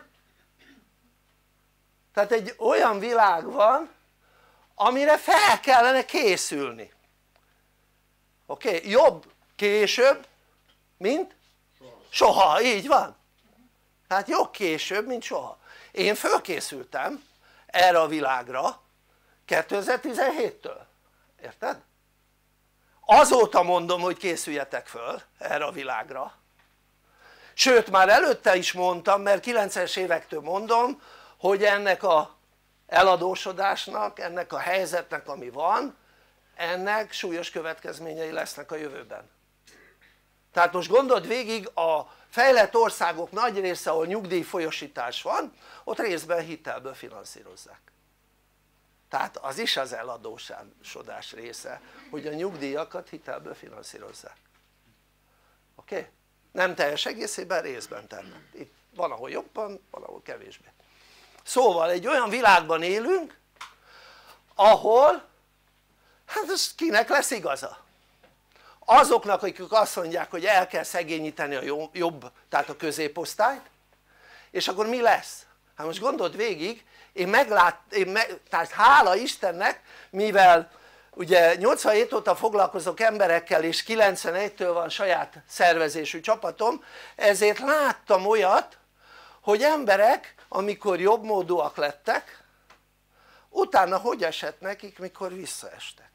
Tehát egy olyan világ van, amire fel kellene készülni. Oké? Jobb később, mint soha, így van. Hát jobb később, mint soha. Én fölkészültem erre a világra 2017-től, érted? Azóta mondom, hogy készüljetek föl erre a világra, sőt már előtte is mondtam, mert 90-es évektől mondom, hogy ennek a eladósodásnak, ennek a helyzetnek ami van, ennek súlyos következményei lesznek a jövőben. Tehát most gondold végig, a fejlett országok nagy része, ahol nyugdíjfolyosítás van, ott részben hitelből finanszírozzák. Tehát az is az eladósodás része, hogy a nyugdíjakat hitelből finanszírozzák. Oké? Nem teljes egészében, részben termet. Itt van ahol jobban, van ahol kevésbé. Szóval egy olyan világban élünk, ahol hát ez kinek lesz igaza? Azoknak, akik azt mondják, hogy el kell szegényíteni a jobb, tehát a középosztályt, és akkor mi lesz? Hát most gondold végig, tehát hála Istennek, mivel ugye 87 óta foglalkozok emberekkel, és 91-től van saját szervezésű csapatom, ezért láttam olyat, hogy emberek, amikor jobbmódúak lettek, utána hogy esett nekik, mikor visszaestek.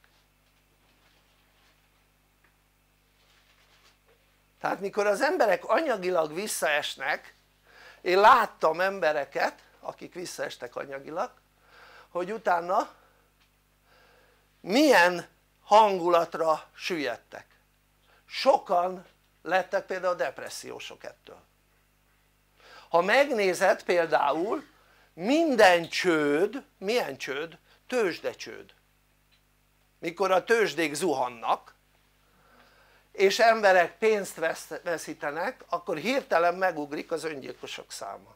Tehát mikor az emberek anyagilag visszaesnek, én láttam embereket, akik visszaestek anyagilag, hogy utána milyen hangulatra süllyedtek. Sokan lettek például depressziósok ettől. Ha megnézed például, minden csőd, milyen csőd? Tőzsdecsőd. Mikor a tőzsdék zuhannak, és emberek pénzt veszítenek, akkor hirtelen megugrik az öngyilkosok száma.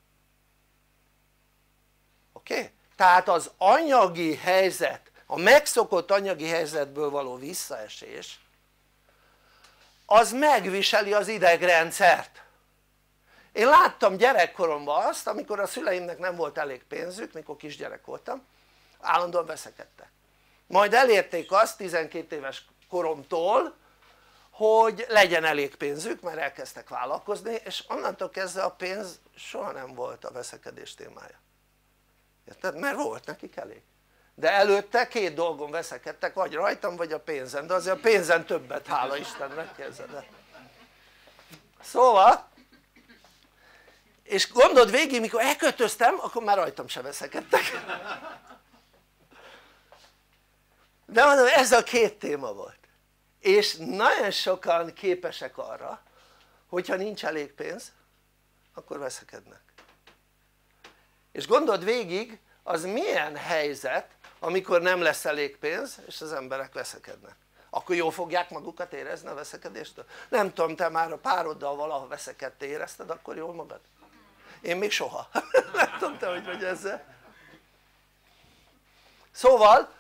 Oké? Tehát az anyagi helyzet, a megszokott anyagi helyzetből való visszaesés, az megviseli az idegrendszert. Én láttam gyerekkoromban azt, amikor a szüleimnek nem volt elég pénzük, mikor kisgyerek voltam, állandóan veszekedtek. Majd elérték azt 12 éves koromtól, hogy legyen elég pénzük, mert elkezdtek vállalkozni, és onnantól kezdve a pénz soha nem volt a veszekedés témája. Érted? Mert volt nekik elég. De előtte két dolgon veszekedtek, vagy rajtam, vagy a pénzen, de azért a pénzen többet, hála Istennek, képzeld. Szóval, és gondold végig, mikor elköltöztem, akkor már rajtam se veszekedtek. De mondom, ez a két téma volt. És nagyon sokan képesek arra, hogyha nincs elég pénz, akkor veszekednek. És gondold végig, az milyen helyzet, amikor nem lesz elég pénz, és az emberek veszekednek. Akkor jól fogják magukat érezni a veszekedéstől? Nem tudom, te már a pároddal valaha veszekedtél, érezted akkor jól magad? Én még soha. Nem tudom, te hogy vagy ezzel. Szóval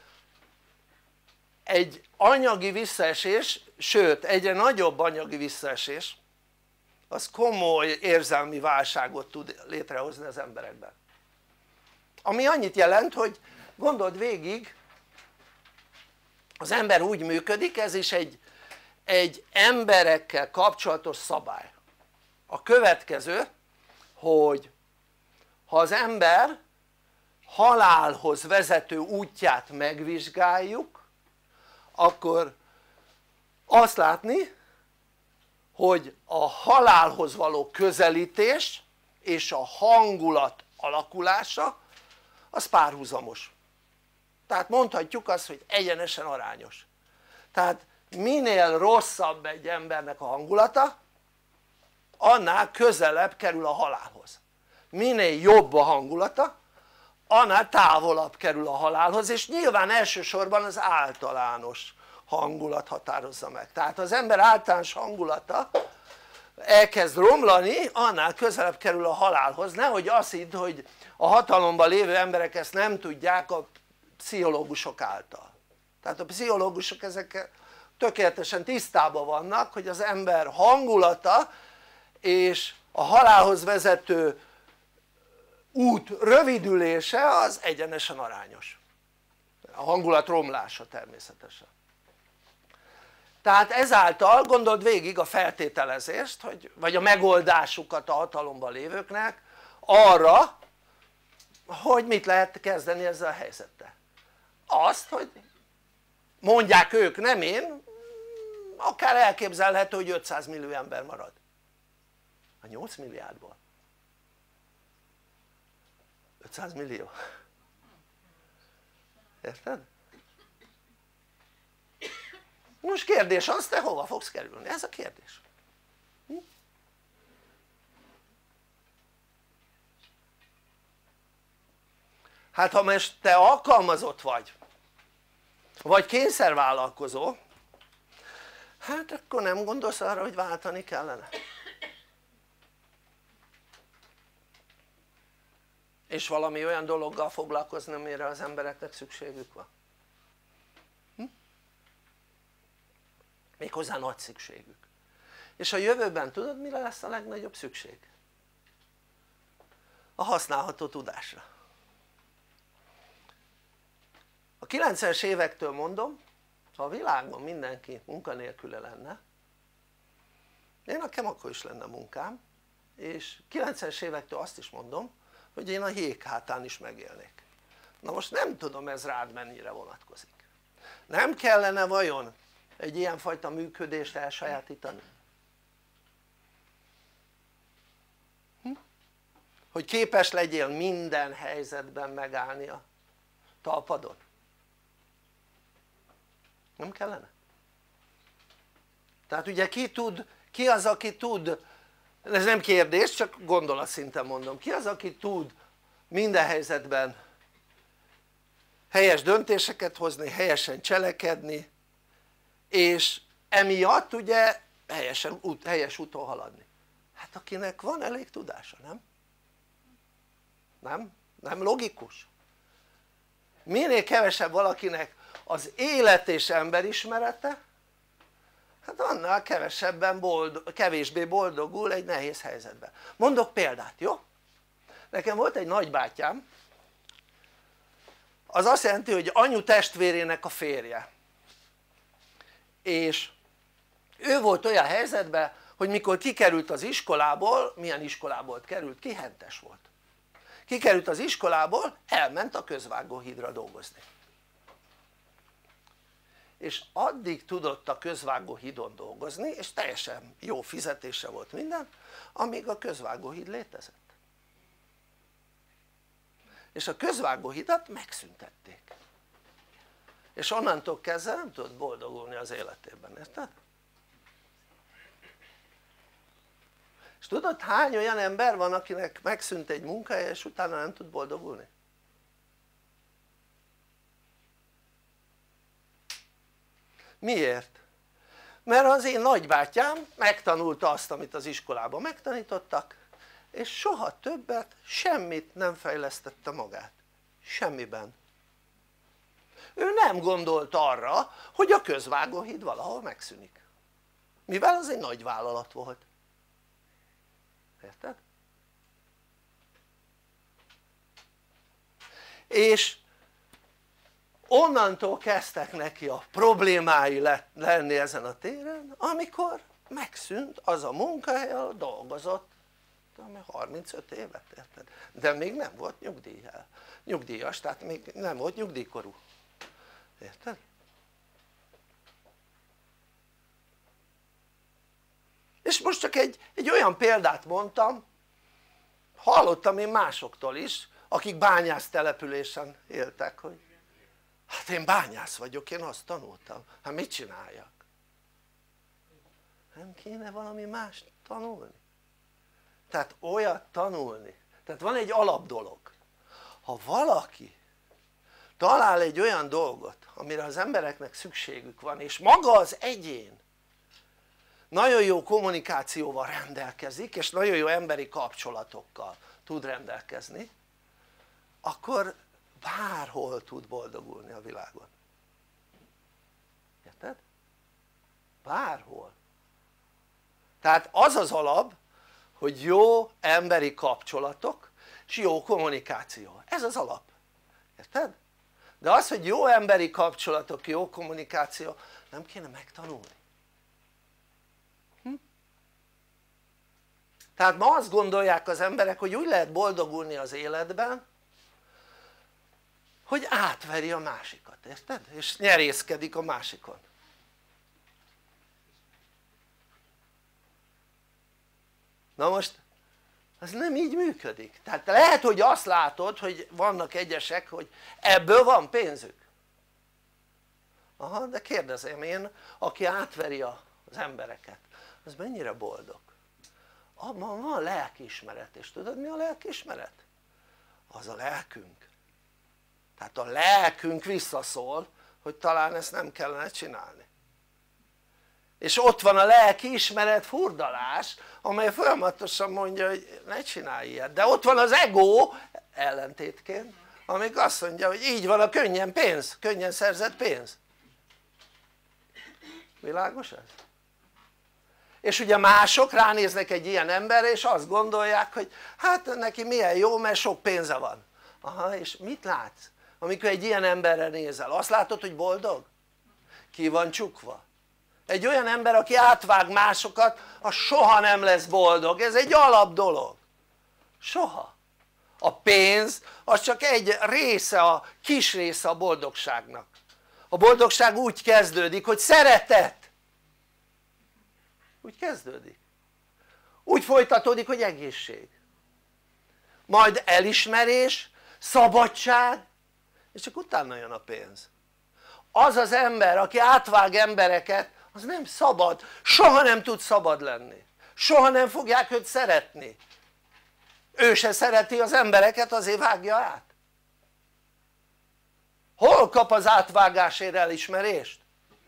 egy anyagi visszaesés, sőt egyre nagyobb anyagi visszaesés, az komoly érzelmi válságot tud létrehozni az emberekben. Ami annyit jelent, hogy gondold végig, az ember úgy működik, ez is egy emberekkel kapcsolatos szabály. A következő, hogy ha az ember halálhoz vezető útját megvizsgáljuk, akkor azt látni, hogy a halálhoz való közelítés és a hangulat alakulása az párhuzamos. Tehát mondhatjuk azt, hogy egyenesen arányos. Tehát minél rosszabb egy embernek a hangulata, annál közelebb kerül a halálhoz. Minél jobb a hangulata, annál távolabb kerül a halálhoz, és nyilván elsősorban az általános hangulat határozza meg. Tehát az ember általános hangulata elkezd romlani, annál közelebb kerül a halálhoz. Nehogy azt hidd, hogy a hatalomban lévő emberek ezt nem tudják a pszichológusok által. Tehát a pszichológusok ezekkel tökéletesen tisztában vannak, hogy az ember hangulata és a halálhoz vezető út rövidülése az egyenesen arányos. A hangulat romlása természetesen. Tehát ezáltal gondold végig a feltételezést, vagy a megoldásukat a hatalomban lévőknek arra, hogy mit lehet kezdeni ezzel a helyzettel. Azt, hogy mondják ők, nem én, akár elképzelhető, hogy 500 millió ember marad a 8 milliárdból. 500 millió. Érted? Most kérdés az, te hova fogsz kerülni? Ez a kérdés. Hát ha most te alkalmazott vagy kényszervállalkozó, hát akkor nem gondolsz arra, hogy váltani kellene. És valami olyan dologgal foglalkozni, amire az embereknek szükségük van. Méghozzá nagy szükségük. És a jövőben tudod mire lesz a legnagyobb szükség? A használható tudásra. A 90-es évektől mondom, ha a világban mindenki munkanélküle lenne, nekem akkor is lenne munkám, és 90-es évektől azt is mondom, hogy én a jég hátán is megélnék. Na most nem tudom ez rád mennyire vonatkozik. Nem kellene vajon egy ilyenfajta működést elsajátítani? Hogy képes legyél minden helyzetben megállni a talpadon? Nem kellene? Tehát ugye ki az aki tud, ez nem kérdés, csak gondolatszinten mondom, ki az aki tud minden helyzetben helyes döntéseket hozni, helyesen cselekedni, és emiatt ugye helyes úton haladni? Hát akinek van elég tudása, nem? Nem logikus? Minél kevesebb valakinek az élet és emberismerete, hát annál kevésbé boldogul egy nehéz helyzetben. Mondok példát, jó? Nekem volt egy nagybátyám, az azt jelenti, hogy anyu testvérének a férje, és ő volt olyan helyzetben, hogy mikor kikerült az iskolából, milyen iskolából került ki? Hentes volt. Kikerült az iskolából, elment a közvágóhídra dolgozni. És addig tudott a közvágóhídon dolgozni, és teljesen jó fizetése volt minden, amíg a közvágóhíd létezett. És a közvágóhidat megszüntették. És onnantól kezdve nem tudott boldogulni az életében, érted? És tudod hány olyan ember van, akinek megszűnt egy munkája, és utána nem tud boldogulni? Miért? Mert az én nagybátyám megtanulta azt, amit az iskolában megtanítottak, és soha többet semmit nem fejlesztette magát, semmiben. Ő nem gondolt arra, hogy a közvágóhíd valahol megszűnik, mivel az egy nagy vállalat volt. Érted? És onnantól kezdtek neki a problémái lenni ezen a téren, amikor megszűnt az a munkahely, ahol dolgozott 35 évet, érted? De még nem volt nyugdíjas, tehát még nem volt nyugdíjkorú, érted? És most csak egy olyan példát mondtam, hallottam én másoktól is, akik bányász településen éltek, hogy hát én bányász vagyok, én azt tanultam, hát mit csináljak? Nem kéne valami mást tanulni? Tehát olyat tanulni, tehát van egy alapdolog, ha valaki talál egy olyan dolgot, amire az embereknek szükségük van, és maga az egyén nagyon jó kommunikációval rendelkezik, és nagyon jó emberi kapcsolatokkal tud rendelkezni, akkor bárhol tud boldogulni a világon. Érted? Bárhol. Tehát az az alap, hogy jó emberi kapcsolatok és jó kommunikáció. Ez az alap. Érted? De az, hogy jó emberi kapcsolatok, jó kommunikáció, nem kéne megtanulni. Tehát ma azt gondolják az emberek, hogy úgy lehet boldogulni az életben, hogy átveri a másikat, érted? És nyerészkedik a másikon. Na most ez nem így működik. Tehát lehet, hogy azt látod, hogy vannak egyesek, hogy ebből van pénzük. Aha, de kérdezem én, aki átveri az embereket, az mennyire boldog? Abban van lelkiismeret, és tudod mi a lelkiismeret? Az a lelkünk. Tehát a lelkünk visszaszól, hogy talán ezt nem kellene csinálni. És ott van a lelkiismeret furdalás, amely folyamatosan mondja, hogy ne csinálj ilyet, de ott van az ego ellentétként, amik azt mondja, hogy így van a könnyen pénz, könnyen szerzett pénz. Világos ez? És ugye mások ránéznek egy ilyen emberre, és azt gondolják, hogy hát neki milyen jó, mert sok pénze van. Aha, és mit látsz? Amikor egy ilyen emberre nézel, azt látod, hogy boldog? Ki van csukva? Egy olyan ember, aki átvág másokat, az soha nem lesz boldog, ez egy alap dolog. Soha. A pénz az csak egy része, a kis része a boldogságnak. A boldogság úgy kezdődik, hogy szeretet. Úgy kezdődik. Úgy folytatódik, hogy egészség. Majd elismerés, szabadság, és csak utána jön a pénz. Az az ember, aki átvág embereket, az nem szabad, soha nem tud szabad lenni. Soha nem fogják őt szeretni. Ő se szereti az embereket, azért vágja át. Hol kap az átvágásért elismerést?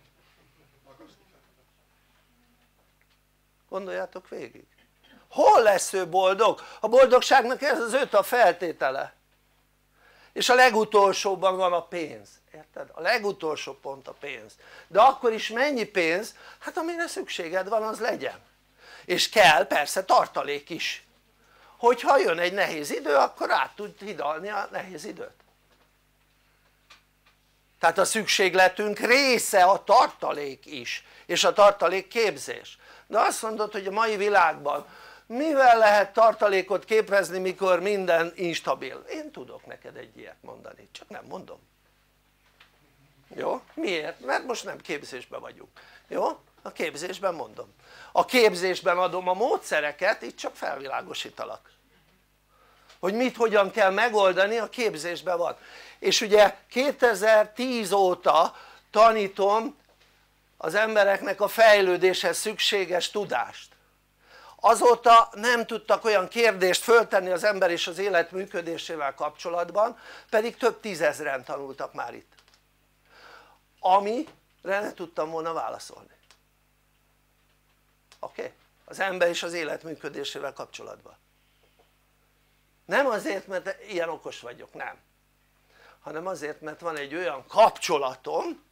Gondoljátok végig. Hol lesz ő boldog? A boldogságnak ez az 5 a feltétele. És a legutolsóban van a pénz, érted? A legutolsó pont a pénz. De akkor is mennyi pénz? Hát amire szükséged van, az legyen. És kell persze tartalék is. Hogyha jön egy nehéz idő, akkor át tud hidalni a nehéz időt. Tehát a szükségletünk része a tartalék is, és a tartalék képzés. De azt mondod, hogy a mai világban mivel lehet tartalékot képezni, mikor minden instabil? Én tudok neked egy ilyet mondani, csak nem mondom. Jó? Miért? Mert most nem képzésben vagyunk. Jó? A képzésben mondom. A képzésben adom a módszereket, itt csak felvilágosítalak. Hogy mit, hogyan kell megoldani, a képzésben van. És ugye 2010 óta tanítom az embereknek a fejlődéshez szükséges tudást. Azóta nem tudtak olyan kérdést föltenni az ember és az élet működésével kapcsolatban, pedig több tízezren tanultak már itt, amire ne tudtam volna válaszolni. Oké? Az ember és az élet működésével kapcsolatban. Nem azért, mert ilyen okos vagyok, nem, hanem azért, mert van egy olyan kapcsolatom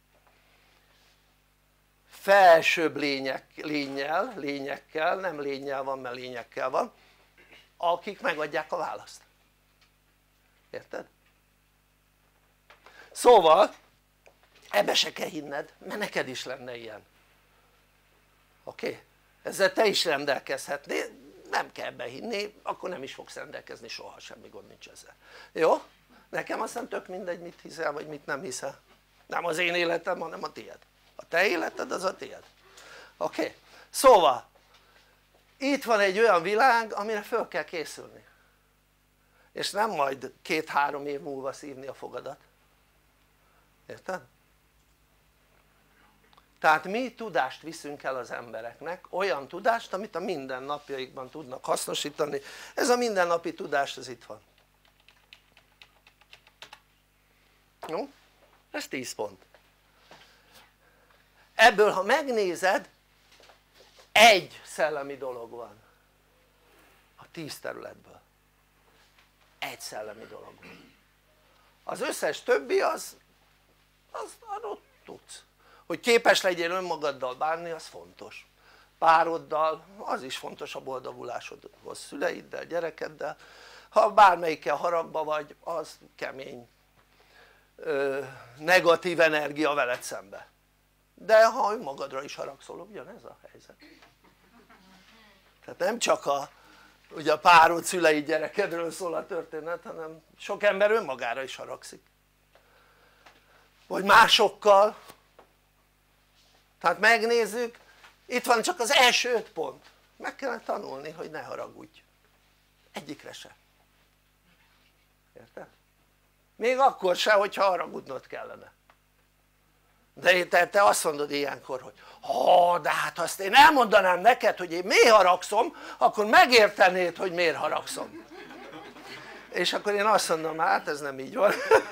felsőbb lényekkel, nem lénnyel van, mert lényekkel van, akik megadják a választ. Érted? Szóval ebbe se kell hinned, mert neked is lenne ilyen. Oké? Ezzel te is rendelkezhetnél, nem kell ebbe hinni, akkor nem is fogsz rendelkezni soha, semmi gond nincs ezzel. Jó? Nekem aztán tök mindegy, mit hiszel vagy mit nem hiszel. Nem az én életem, hanem a tiéd. A te életed az a tiéd. Oké? Szóval itt van egy olyan világ, amire föl kell készülni, és nem majd 2-3 év múlva szívni a fogadat. Érted? Tehát mi tudást viszünk el az embereknek, olyan tudást, amit a mindennapjaikban tudnak hasznosítani. Ez a mindennapi tudás, ez itt van. Jó? Ez 10 pont. Ebből ha megnézed, egy szellemi dolog van a 10 területből, egy szellemi dolog van. Az összes többi az ott tudsz. Hogy képes legyél önmagaddal bánni, az fontos. Pároddal, az is fontos a boldogulásodhoz, szüleiddel, gyerekeddel. Ha bármelyikkel haragba vagy, az kemény negatív energia veled szembe. De ha önmagadra is haragszol, ugyanez a helyzet. Tehát nem csak ugye a párod, szüleid, gyerekedről szól a történet, hanem sok ember önmagára is haragszik. Vagy másokkal. Tehát megnézzük, itt van csak az első 5 pont. Meg kellene tanulni, hogy ne haragudj. Egyikre se. Érted? Még akkor se, hogyha haragudnod kellene. De te azt mondod ilyenkor, hogy de hát azt én elmondanám neked, hogy én miért haragszom, akkor megértenéd, hogy miért haragszom. És akkor én azt mondom, hát ez nem így van.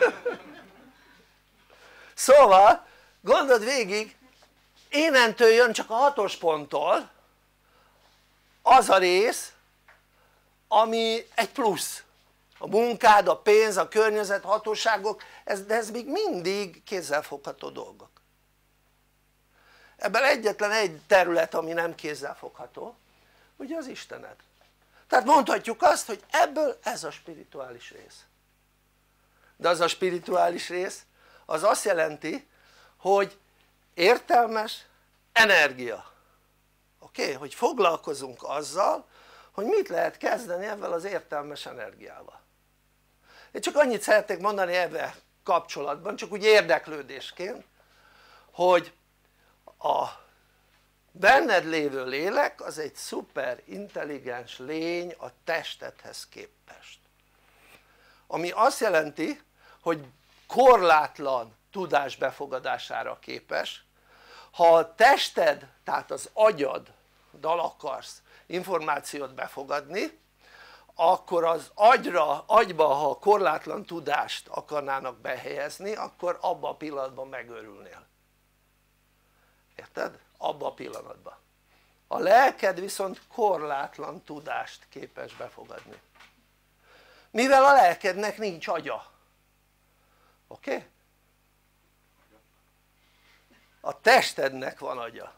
Szóval gondold végig, innentől jön csak a 6-os ponttól az a rész, ami egy plusz. A munkád, a pénz, a környezet, hatóságok, de ez még mindig kézzelfogható dolgok. Ebben egyetlen egy terület, ami nem kézzelfogható, ugye az Istened. Tehát mondhatjuk azt, hogy ebből ez a spirituális rész. De az a spirituális rész, az azt jelenti, hogy értelmes energia. Oké? Hogy foglalkozunk azzal, hogy mit lehet kezdeni ezzel az értelmes energiával. Én csak annyit szeretnék mondani ebben kapcsolatban, csak úgy érdeklődésként, hogy a benned lévő lélek az egy szuper intelligens lény a testedhez képest, ami azt jelenti, hogy korlátlan tudás befogadására képes. Ha a tested, tehát az agyaddal akarsz információt befogadni, akkor az agyba, ha korlátlan tudást akarnának behelyezni, akkor abban a pillanatban megőrülnél. Érted? Abban a pillanatban. A lelked viszont korlátlan tudást képes befogadni, mivel a lelkednek nincs agya. Oké? A testednek van agya.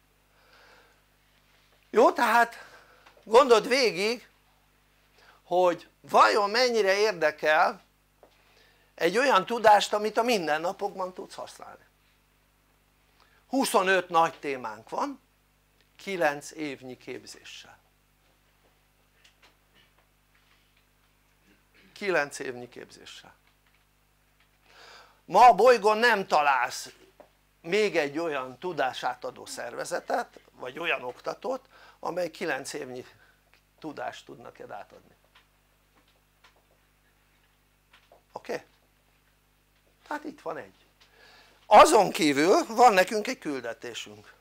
Jó, tehát gondold végig, hogy vajon mennyire érdekel egy olyan tudást, amit a mindennapokban tudsz használni. 25 nagy témánk van, 9 évnyi képzéssel. 9 évnyi képzéssel. Ma a bolygón nem találsz még egy olyan tudásátadó szervezetet, vagy olyan oktatót, amely 9 évnyi tudást tud neked átadni. Oké? Hát itt van egy. Azon kívül van nekünk egy küldetésünk.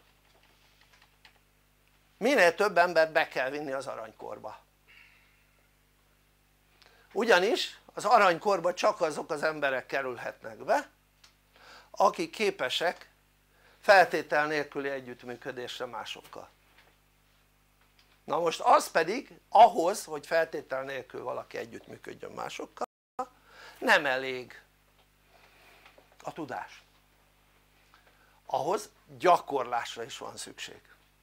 Minél több embert be kell vinni az aranykorba. Ugyanis az aranykorba csak azok az emberek kerülhetnek be, akik képesek feltétel nélküli együttműködésre másokkal. Na most az pedig ahhoz, hogy feltétel nélkül valaki együttműködjön másokkal, nem elég a tudás. Ahhoz gyakorlásra is van szükség.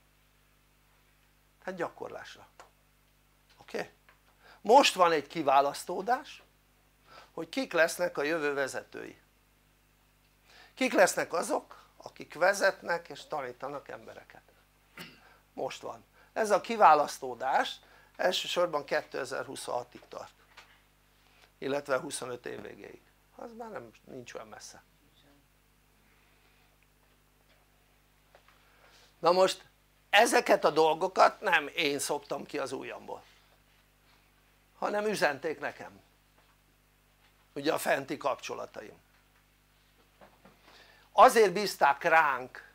Hát gyakorlásra. Oké? Most van egy kiválasztódás, hogy kik lesznek a jövő vezetői. Kik lesznek azok, akik vezetnek és tanítanak embereket. Most van. Ez a kiválasztódás elsősorban 2026-ig tart. Illetve 25 év végéig. Az már nincs olyan messze. Na most ezeket a dolgokat nem én szoptam ki az ujjamból, hanem üzenték nekem ugye a fenti kapcsolataim. Azért bízták ránk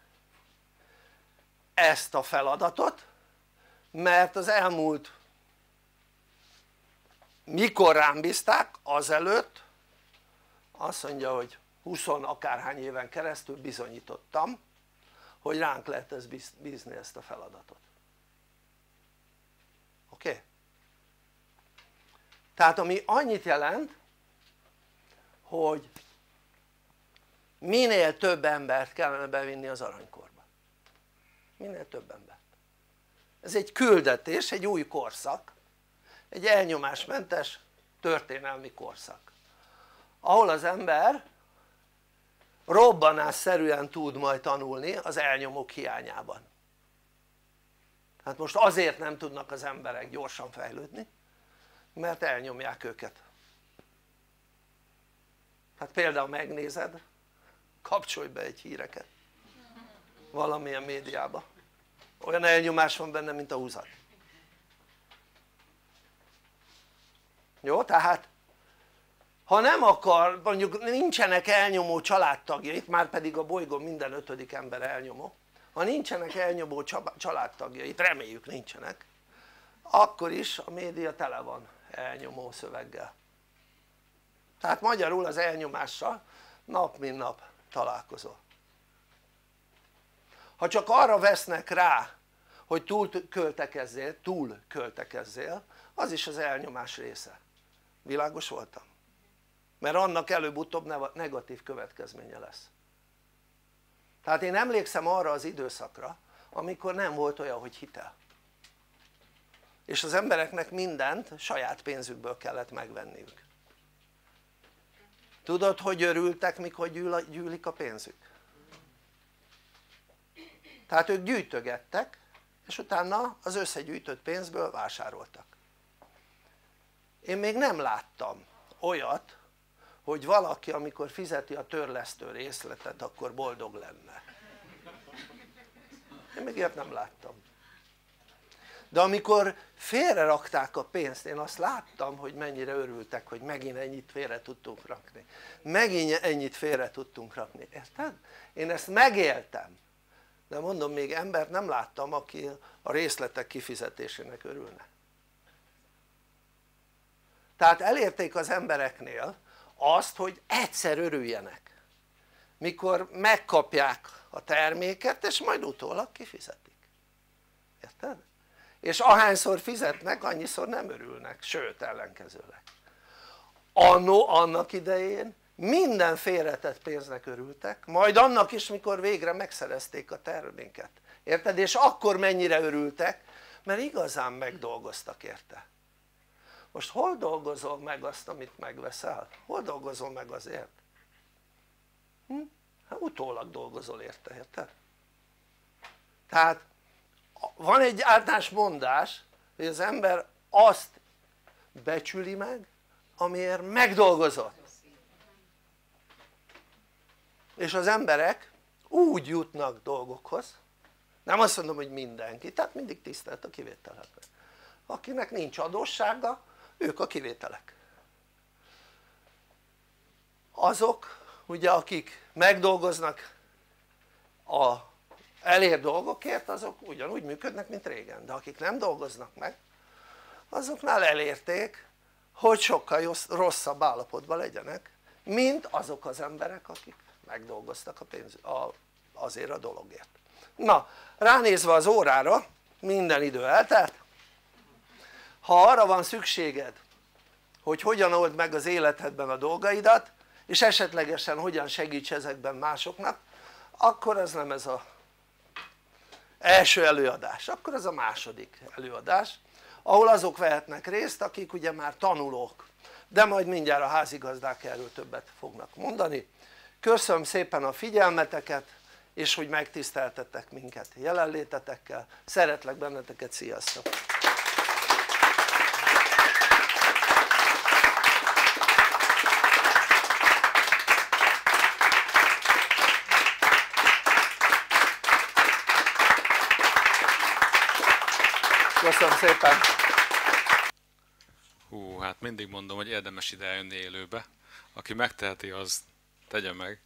ezt a feladatot, mert az elmúlt, mikor rám bízták, azelőtt azt mondja, hogy 20 akárhány éven keresztül bizonyítottam, hogy ránk lehet bízni ezt a feladatot. Oké? Tehát ami annyit jelent, hogy minél több embert kellene bevinni az aranykorba, minél több embert. Ez egy küldetés, egy új korszak, egy elnyomásmentes történelmi korszak, ahol az ember robbanásszerűen tud majd tanulni az elnyomók hiányában. Hát most azért nem tudnak az emberek gyorsan fejlődni, mert elnyomják őket. Hát például megnézed, kapcsolj be egy híreket valamilyen médiába, olyan elnyomás van benne, mint a húzat. Jó? Tehát ha nem akar, mondjuk nincsenek elnyomó családtagjait, már pedig a bolygón minden 5. ember elnyomó, ha nincsenek elnyomó családtagjait, reméljük nincsenek, akkor is a média tele van elnyomó szöveggel. Tehát magyarul az elnyomással nap mint nap találkozol. Ha csak arra vesznek rá, hogy túl költekezzél, az is az elnyomás része. Világos voltam? Mert annak előbb-utóbb negatív következménye lesz. Tehát én emlékszem arra az időszakra, amikor nem volt olyan, hogy hitel, és az embereknek mindent saját pénzükből kellett megvenniük. Tudod, hogy örültek, mikor gyűlik a pénzük? Tehát ők gyűjtögettek, és utána az összegyűjtött pénzből vásároltak. Én még nem láttam olyat, hogy valaki, amikor fizeti a törlesztő részletet, akkor boldog lenne. Én még ilyet nem láttam. De amikor félrerakták a pénzt, én azt láttam, hogy mennyire örültek, hogy megint ennyit félre tudtunk rakni. Megint ennyit félre tudtunk rakni. Érted? Én ezt megéltem. De mondom, még embert nem láttam, aki a részletek kifizetésének örülne. Tehát elérték az embereknél azt, hogy egyszer örüljenek, mikor megkapják a terméket, és majd utólag kifizetik. Érted? És ahányszor fizetnek, annyiszor nem örülnek, sőt ellenkezőleg. Annak idején minden félretett pénznek örültek, majd annak is, mikor végre megszerezték a terméket. Érted? És akkor mennyire örültek, mert igazán megdolgoztak érte. Most hol dolgozol meg azt, amit megveszel? Hol dolgozol meg azért? Hát utólag dolgozol érte, érted? Tehát van egy általános mondás, hogy az ember azt becsüli meg, amiért megdolgozott. És az emberek úgy jutnak dolgokhoz, nem azt mondom, hogy mindenki, tehát mindig tisztelt a kivételekre. Akinek nincs adóssága, ők a kivételek. Azok ugye, akik megdolgoznak a elért dolgokért, azok ugyanúgy működnek, mint régen, de akik nem dolgoznak meg, azoknál elérték, hogy sokkal rosszabb állapotban legyenek, mint azok az emberek, akik megdolgoztak azért a dologért. Na, ránézve az órára, minden idő eltelt. Ha arra van szükséged, hogy hogyan old meg az életedben a dolgaidat, és esetlegesen hogyan segíts ezekben másoknak, akkor ez nem ez az első előadás, akkor ez a második előadás, ahol azok vehetnek részt, akik ugye már tanulók, de majd mindjárt a házigazdák erről többet fognak mondani. Köszönöm szépen a figyelmeteket, és hogy megtiszteltettek minket jelenlétetekkel, szeretlek benneteket, sziasztok! Köszönöm szépen! Hát mindig mondom, hogy érdemes ide eljönni élőbe. Aki megteheti, az tegye meg.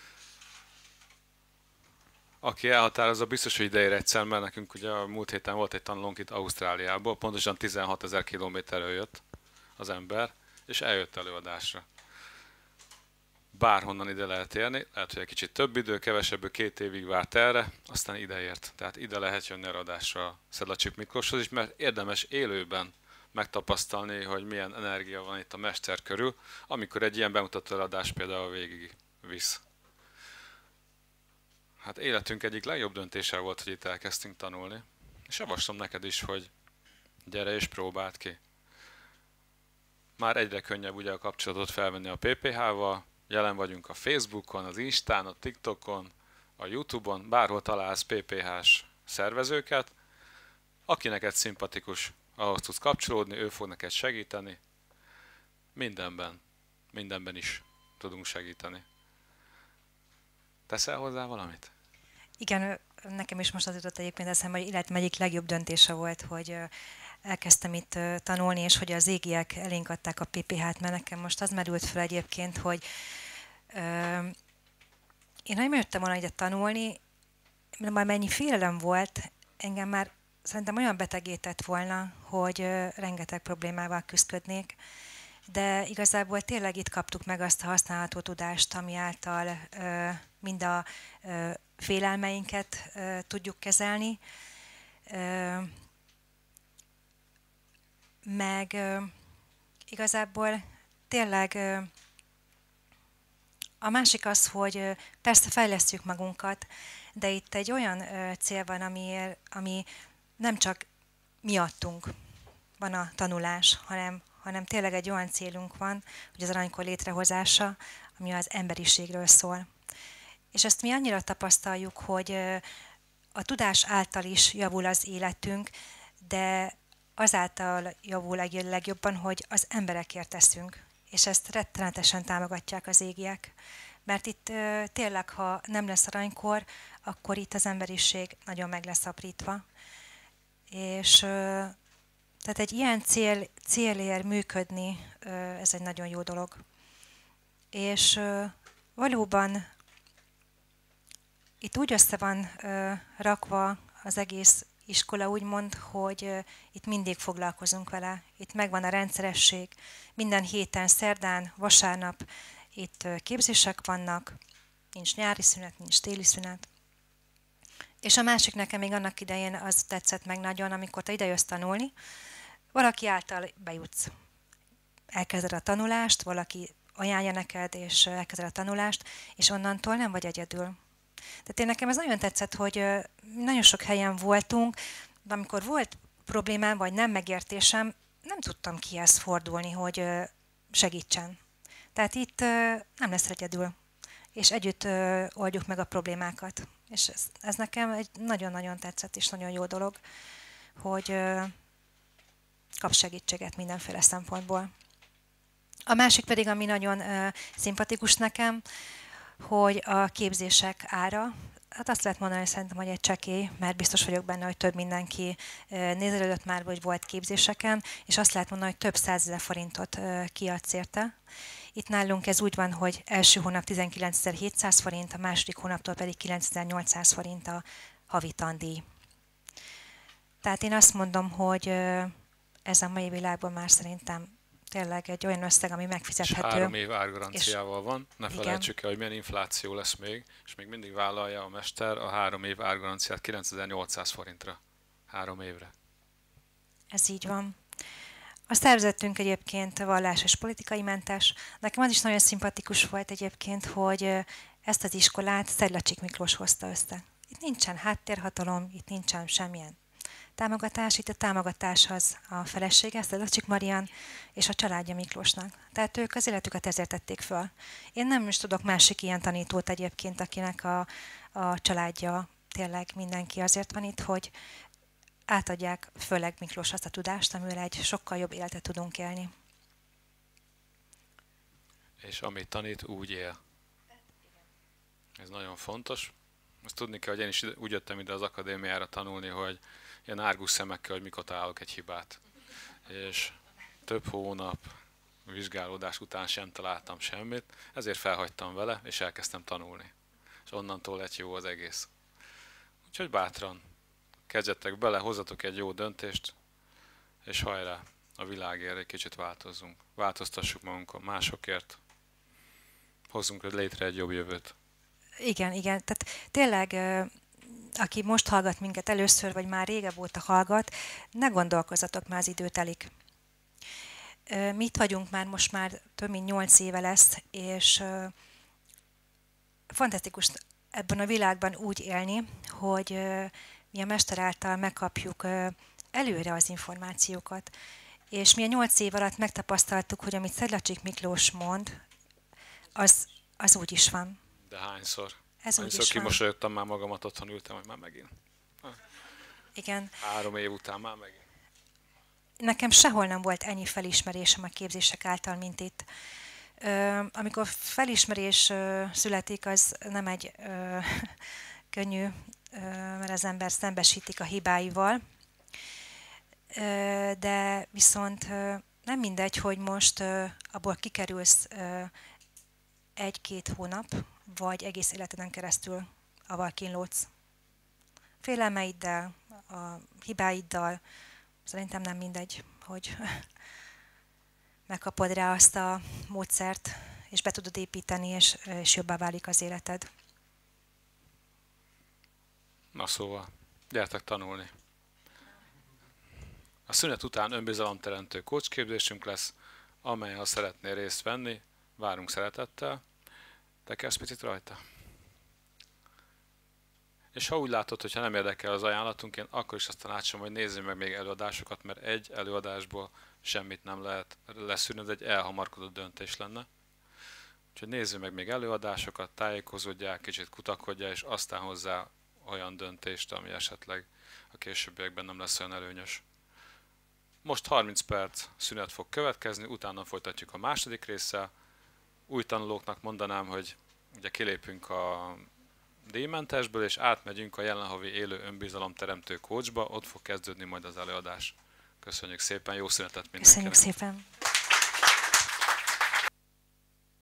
Aki elhatározza, biztos, hogy ideér egyszer, mert nekünk ugye a múlt héten volt egy tanulónk itt Ausztráliából, pontosan 16 000 kilométerről jött az ember, és eljött előadásra. bárhonnan ide lehet érni, lehet, hogy egy kicsit több idő, kevesebb, 2 évig várt erre, aztán ideért. Tehát ide lehet jönni a adásra Szedlacsik Miklóshoz is, mert érdemes élőben megtapasztalni, hogy milyen energia van itt a mester körül, amikor egy ilyen bemutató adás például végig visz. Hát életünk egyik legjobb döntése volt, hogy itt elkezdtünk tanulni. És javaslom neked is, hogy gyere és próbáld ki. Már egyre könnyebb ugye a kapcsolatot felvenni a PPH-val, jelen vagyunk a Facebookon, az Instán, a TikTokon, a YouTube-on, bárhol találsz PPH-s szervezőket. Aki neked szimpatikus, ahhoz tudsz kapcsolódni, ő fog neked segíteni. Mindenben is tudunk segíteni. Teszel hozzá valamit? Igen, nekem is most az jutott egyébként eszembe, hogy életem egyik legjobb döntése volt, hogy elkezdtem itt tanulni, és hogy az égiek elénk adták a PPH-t, mert nekem most az merült fel egyébként, hogy én nagyon jöttem volna ide tanulni, mert már mennyi félelem volt, engem már szerintem olyan betegített volna, hogy rengeteg problémával küzdködnék, de igazából tényleg itt kaptuk meg azt a használható tudást, ami által mind a félelmeinket tudjuk kezelni, meg igazából tényleg a másik az, hogy persze fejlesztjük magunkat, de itt egy olyan cél van, ami nem csak miattunk van a tanulás, hanem tényleg egy olyan célunk van, hogy az aranykor létrehozása, ami az emberiségről szól. És ezt mi annyira tapasztaljuk, hogy a tudás által is javul az életünk, de azáltal javul legjobban, hogy az emberekért teszünk. És ezt rettenetesen támogatják az égiek. Mert itt tényleg, ha nem lesz aranykor, akkor itt az emberiség nagyon meg lesz aprítva. És tehát egy ilyen célért működni, ez egy nagyon jó dolog. És valóban itt úgy össze van rakva az egész iskola, úgymond, hogy itt mindig foglalkozunk vele. Itt megvan a rendszeresség. Minden héten, szerdán, vasárnap itt képzések vannak, nincs nyári szünet, nincs téli szünet. És a másik nekem még annak idején az tetszett meg nagyon, amikor te idejössz tanulni, valaki által bejutsz. Elkezded a tanulást, valaki ajánlja neked, és elkezded a tanulást, és onnantól nem vagy egyedül. Tehát én nekem ez nagyon tetszett, hogy nagyon sok helyen voltunk, de amikor volt problémám, vagy nem megértésem, nem tudtam kihez fordulni, hogy segítsen. Tehát itt nem lesz egyedül, és együtt oldjuk meg a problémákat. És ez nekem egy nagyon-nagyon tetszett, és nagyon jó dolog, hogy kapsz segítséget mindenféle szempontból. A másik pedig, ami nagyon szimpatikus nekem, hogy a képzések ára, hát azt lehet mondani, hogy szerintem, hogy egy csekély, mert biztos vagyok benne, hogy több mindenki nézelődött már, vagy volt képzéseken, és azt lehet mondani, hogy több 100 000 forintot kiadsz érte. Itt nálunk ez úgy van, hogy első hónap 19.700 forint, a második hónaptól pedig 9.800 forint a havi tandíj. Tehát én azt mondom, hogy ez a mai világban már szerintem tényleg egy olyan összeg, ami megfizethető. És 3 év árgaranciával van. Ne igen. felejtsük el, hogy milyen infláció lesz még, és még mindig vállalja a mester a 3 év árgaranciát 9800 forintra. 3 évre. Ez így van. A szervezetünk egyébként vallás és politikai mentes. Nekem az is nagyon szimpatikus volt egyébként, hogy ezt az iskolát Szedlacsik Miklós hozta össze. Itt nincsen háttérhatalom, itt nincsen semmilyen támogatás. Itt a támogatás az a felesége, Szedlacsik Marian, és a családja Miklósnak. Tehát ők az életüket ezért tették föl. Én nem is tudok másik ilyen tanítót egyébként, akinek a családja tényleg mindenki azért van itt, hogy átadják főleg Miklós azt a tudást, amivel egy sokkal jobb életet tudunk élni. És amit tanít, úgy él. Ez nagyon fontos. Azt tudni kell, hogy én is úgy jöttem ide az akadémiára tanulni, hogy ilyen árgus szemekkel, hogy mikor találok egy hibát. És több hónap vizsgálódás után sem találtam semmit, ezért felhagytam vele, és elkezdtem tanulni. És onnantól lett jó az egész. Úgyhogy bátran kezdjetek bele, hozzatok egy jó döntést, és hajrá, a világért egy kicsit változzunk. Változtassuk magunkon másokért, hozzunk létre egy jobb jövőt. Igen. Tehát tényleg, aki most hallgat minket először, vagy már régebb óta hallgat, ne gondolkozzatok, már az idő telik. Mi itt vagyunk már, most már több mint 8 éve lesz, és fantasztikus ebben a világban úgy élni, hogy mi a Mester által megkapjuk előre az információkat. És mi a 8 év alatt megtapasztaltuk, hogy amit Szedlacsik Miklós mond, az úgy is van. De hányszor? Ez úgy Hányszor is van. kimosolyogtam már magamat, otthon ültem, hogy már megint. Igen. 3 év után már megint. Nekem sehol nem volt ennyi felismerésem a képzések által, mint itt. Amikor felismerés születik, az nem egy könnyű, mert az ember szembesítik a hibáival, de viszont nem mindegy, hogy most abból kikerülsz 1-2 hónap, vagy egész életeden keresztül avval kínlódsz. Félelmeiddel, a hibáiddal, szerintem nem mindegy, hogy megkapod rá azt a módszert, és be tudod építeni, és jobbá válik az életed. Na szóval, gyertek tanulni. A szünet után önbizalomteremtő coachképzésünk lesz, amelyen ha szeretnél részt venni, várunk szeretettel. Te kezd picit rajta. És ha úgy látod, hogyha nem érdekel az ajánlatunk, én akkor is azt tanácsolom, hogy nézzél meg még előadásokat, mert egy előadásból semmit nem lehet leszűrni, ez egy elhamarkodott döntés lenne. Úgyhogy nézzél meg még előadásokat, tájékozódjál, kicsit kutakodjál, és aztán hozzá olyan döntést, ami esetleg a későbbiekben nem lesz olyan előnyös. Most 30 perc szünet fog következni, utána folytatjuk a második résszel. Új tanulóknak mondanám, hogy ugye kilépünk a díjmentesből, és átmegyünk a jelenhavi élő önbizalomteremtő coachba, ott fog kezdődni majd az előadás. Köszönjük szépen, jó szünetet mindenkinek! Köszönjük szépen!